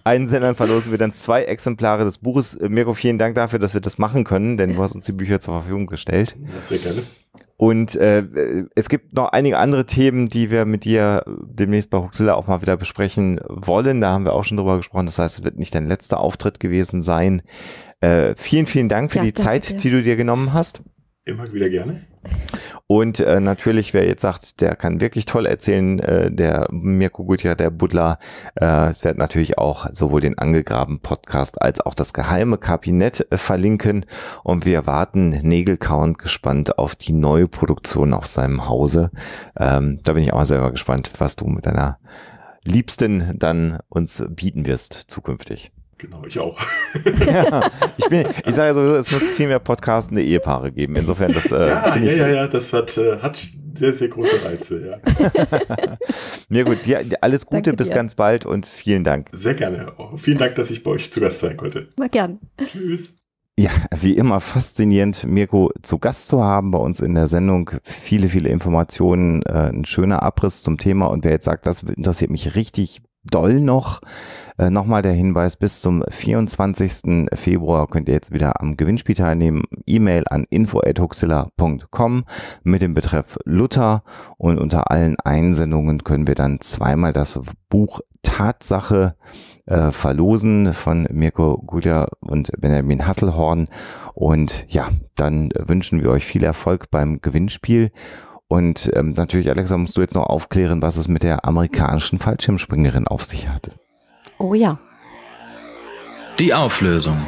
Einsendern verlosen wir dann zwei Exemplare des Buches. Mirko, vielen Dank dafür, dass wir das machen können, denn du hast uns die Bücher zur Verfügung gestellt. Ja, sehr gerne. Und äh, es gibt noch einige andere Themen, die wir mit dir demnächst bei Huxilla auch mal wieder besprechen wollen. Da haben wir auch schon drüber gesprochen. Das heißt, es wird nicht dein letzter Auftritt gewesen sein. Äh, vielen, vielen Dank für ja, die Zeit, dir. die du dir genommen hast. Immer wieder gerne. Und äh, natürlich, wer jetzt sagt, der kann wirklich toll erzählen, äh, der Mirko Gutjahr, der Buddler, äh, wird natürlich auch sowohl den Angegraben Podcast als auch das geheime Kabinett äh, verlinken. Und wir warten nägelkauend gespannt auf die neue Produktion auf seinem Hause. Ähm, da bin ich auch selber gespannt, was du mit deiner Liebsten dann uns bieten wirst zukünftig. Genau, ich auch. Ja, ich bin, ich sage ja sowieso, es muss viel mehr podcastende Ehepaare geben. Insofern, das äh, ja, finde ja, ich. Ja, ja, das hat, äh, hat sehr, sehr große Reize, ja. Ja gut, dir, alles Gute, Danke bis dir. ganz bald und vielen Dank. Sehr gerne. Oh, vielen Dank, dass ich bei euch zu Gast sein konnte. Mal gern. Tschüss. Ja, wie immer faszinierend, Mirko zu Gast zu haben bei uns in der Sendung. Viele, viele Informationen, äh, ein schöner Abriss zum Thema. Und wer jetzt sagt, das interessiert mich richtig doll noch, äh, nochmal der Hinweis, bis zum vierundzwanzigsten Februar könnt ihr jetzt wieder am Gewinnspiel teilnehmen. E-Mail an info at huxilla punkt com mit dem Betreff Luther, und unter allen Einsendungen können wir dann zweimal das Buch Tatsache äh, verlosen von Mirko Gutjahr und Benjamin Hasselhorn. Und ja, dann wünschen wir euch viel Erfolg beim Gewinnspiel. Und ähm, natürlich, Alexa, musst du jetzt noch aufklären, was es mit der amerikanischen Fallschirmspringerin auf sich hatte. Oh ja. Die Auflösung.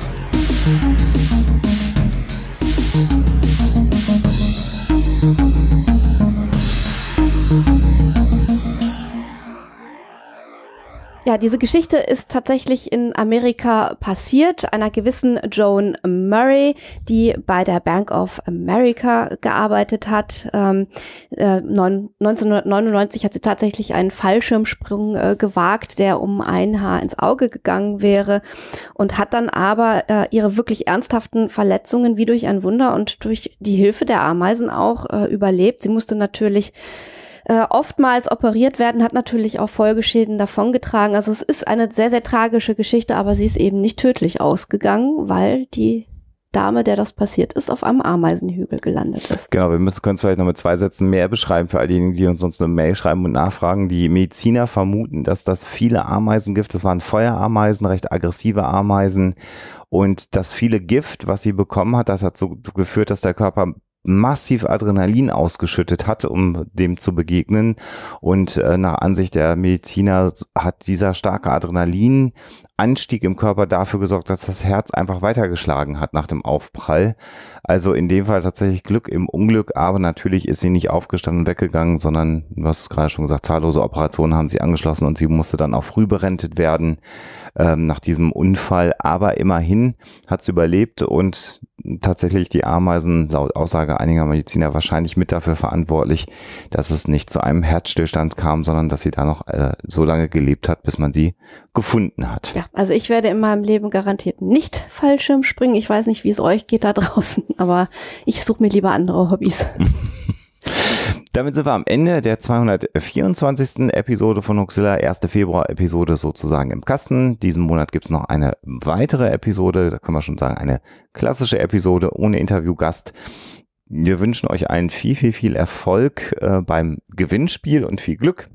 Ja, diese Geschichte ist tatsächlich in Amerika passiert, einer gewissen Joan Murray, die bei der Bank of America gearbeitet hat. Ähm, äh, neunzehnhundertneunundneunzig hat sie tatsächlich einen Fallschirmsprung äh, gewagt, der um ein Haar ins Auge gegangen wäre, und hat dann aber äh, ihre wirklich ernsthaften Verletzungen wie durch ein Wunder und durch die Hilfe der Ameisen auch äh, überlebt. Sie musste natürlich Äh, oftmals operiert werden, hat natürlich auch Folgeschäden davongetragen. Also es ist eine sehr, sehr tragische Geschichte, aber sie ist eben nicht tödlich ausgegangen, weil die Dame, der das passiert ist, auf einem Ameisenhügel gelandet ist. Genau, wir müssen können es vielleicht noch mit zwei Sätzen mehr beschreiben für all diejenigen, die uns sonst eine Mail schreiben und nachfragen. Die Mediziner vermuten, dass das viele Ameisengift, das waren Feuerameisen, recht aggressive Ameisen, und das viele Gift, was sie bekommen hat, das hat so geführt, dass der Körper massiv Adrenalin ausgeschüttet hat, um dem zu begegnen. Und äh, nach Ansicht der Mediziner hat dieser starke Adrenalinanstieg im Körper dafür gesorgt, dass das Herz einfach weitergeschlagen hat nach dem Aufprall. Also in dem Fall tatsächlich Glück im Unglück, aber natürlich ist sie nicht aufgestanden und weggegangen, sondern, du hast es gerade schon gesagt, zahllose Operationen haben sie angeschlossen und sie musste dann auch früh berentet werden ähm, nach diesem Unfall. Aber immerhin hat sie überlebt und tatsächlich die Ameisen, laut Aussage einiger Mediziner, wahrscheinlich mit dafür verantwortlich, dass es nicht zu einem Herzstillstand kam, sondern dass sie da noch äh, so lange gelebt hat, bis man sie gefunden hat. Ja, also ich werde in meinem Leben garantiert nicht Fallschirm springen. Ich weiß nicht, wie es euch geht da draußen, aber ich suche mir lieber andere Hobbys. Damit sind wir am Ende der zweihundertvierundzwanzigsten Episode von Huxilla, erste Februar-Episode sozusagen im Kasten. Diesen Monat gibt es noch eine weitere Episode, da können wir schon sagen, eine klassische Episode ohne Interviewgast. Wir wünschen euch allen viel, viel, viel Erfolg äh, beim Gewinnspiel und viel Glück,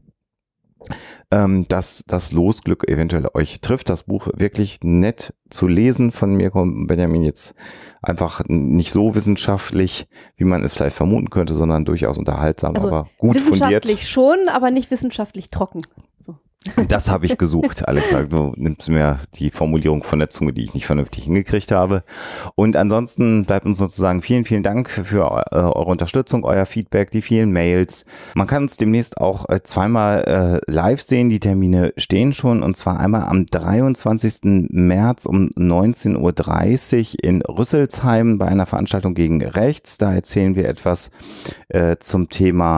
ähm, dass das Losglück eventuell euch trifft. Das Buch wirklich nett zu lesen von Mirko und Benjamin, jetzt einfach nicht so wissenschaftlich, wie man es vielleicht vermuten könnte, sondern durchaus unterhaltsam, also aber gut fundiert. Wissenschaftlich schon, aber nicht wissenschaftlich trocken. So. Das habe ich gesucht, Alexa. Du nimmst mir die Formulierung von der Zunge, die ich nicht vernünftig hingekriegt habe. Und ansonsten bleibt uns sozusagen vielen, vielen Dank für, für äh, eure Unterstützung, euer Feedback, die vielen Mails. Man kann uns demnächst auch äh, zweimal äh, live sehen. Die Termine stehen schon, und zwar einmal am dreiundzwanzigsten März um neunzehn Uhr dreißig in Rüsselsheim bei einer Veranstaltung gegen Rechts. Da erzählen wir etwas äh, zum Thema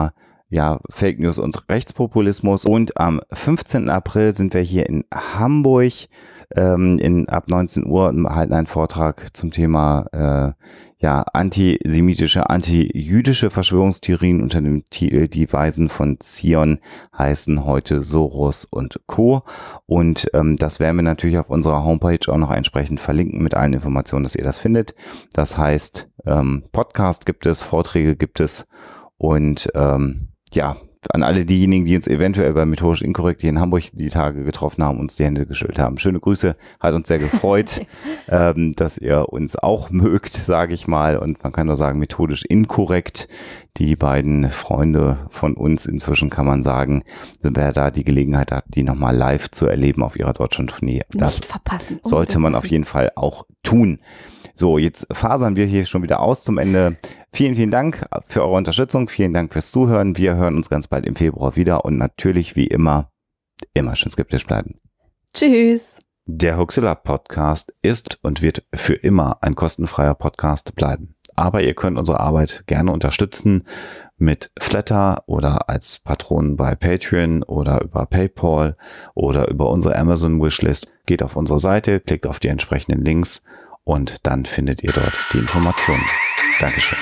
ja, Fake News und Rechtspopulismus. Und am fünfzehnten April sind wir hier in Hamburg. Ähm, in, ab neunzehn Uhr halten einen Vortrag zum Thema äh, ja, antisemitische, antijüdische Verschwörungstheorien unter dem Titel Die Weisen von Zion heißen heute Soros und Co. Und ähm, das werden wir natürlich auf unserer Homepage auch noch entsprechend verlinken mit allen Informationen, dass ihr das findet. Das heißt, ähm, Podcast gibt es, Vorträge gibt es und ähm, ja, an alle diejenigen, die uns eventuell bei Methodisch Inkorrekt hier in Hamburg die Tage getroffen haben, uns die Hände geschüttelt haben. Schöne Grüße, hat uns sehr gefreut, ähm, dass ihr uns auch mögt, sage ich mal. Und man kann nur sagen, Methodisch Inkorrekt. Die beiden Freunde von uns, inzwischen kann man sagen, wer da die Gelegenheit hat, die nochmal live zu erleben auf ihrer Deutschland-Tournee. Das Nicht verpassen. sollte man auf jeden Fall auch tun. So, jetzt fasern wir hier schon wieder aus zum Ende. Vielen, vielen Dank für eure Unterstützung. Vielen Dank fürs Zuhören. Wir hören uns ganz bald im Februar wieder und natürlich wie immer, immer schön skeptisch bleiben. Tschüss. Der Huxilla Podcast ist und wird für immer ein kostenfreier Podcast bleiben. Aber ihr könnt unsere Arbeit gerne unterstützen mit Flatter oder als Patronen bei Patreon oder über PayPal oder über unsere Amazon Wishlist. Geht auf unsere Seite, klickt auf die entsprechenden Links und dann findet ihr dort die Informationen. Dankeschön.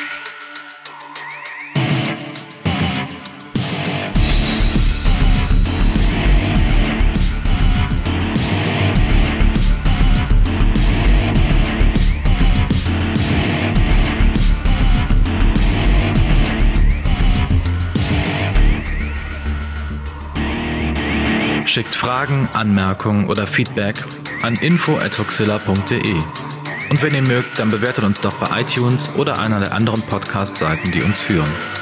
Schickt Fragen, Anmerkungen oder Feedback an info at huxilla punkt de. Und wenn ihr mögt, dann bewertet uns doch bei iTunes oder einer der anderen Podcast-Seiten, die uns führen.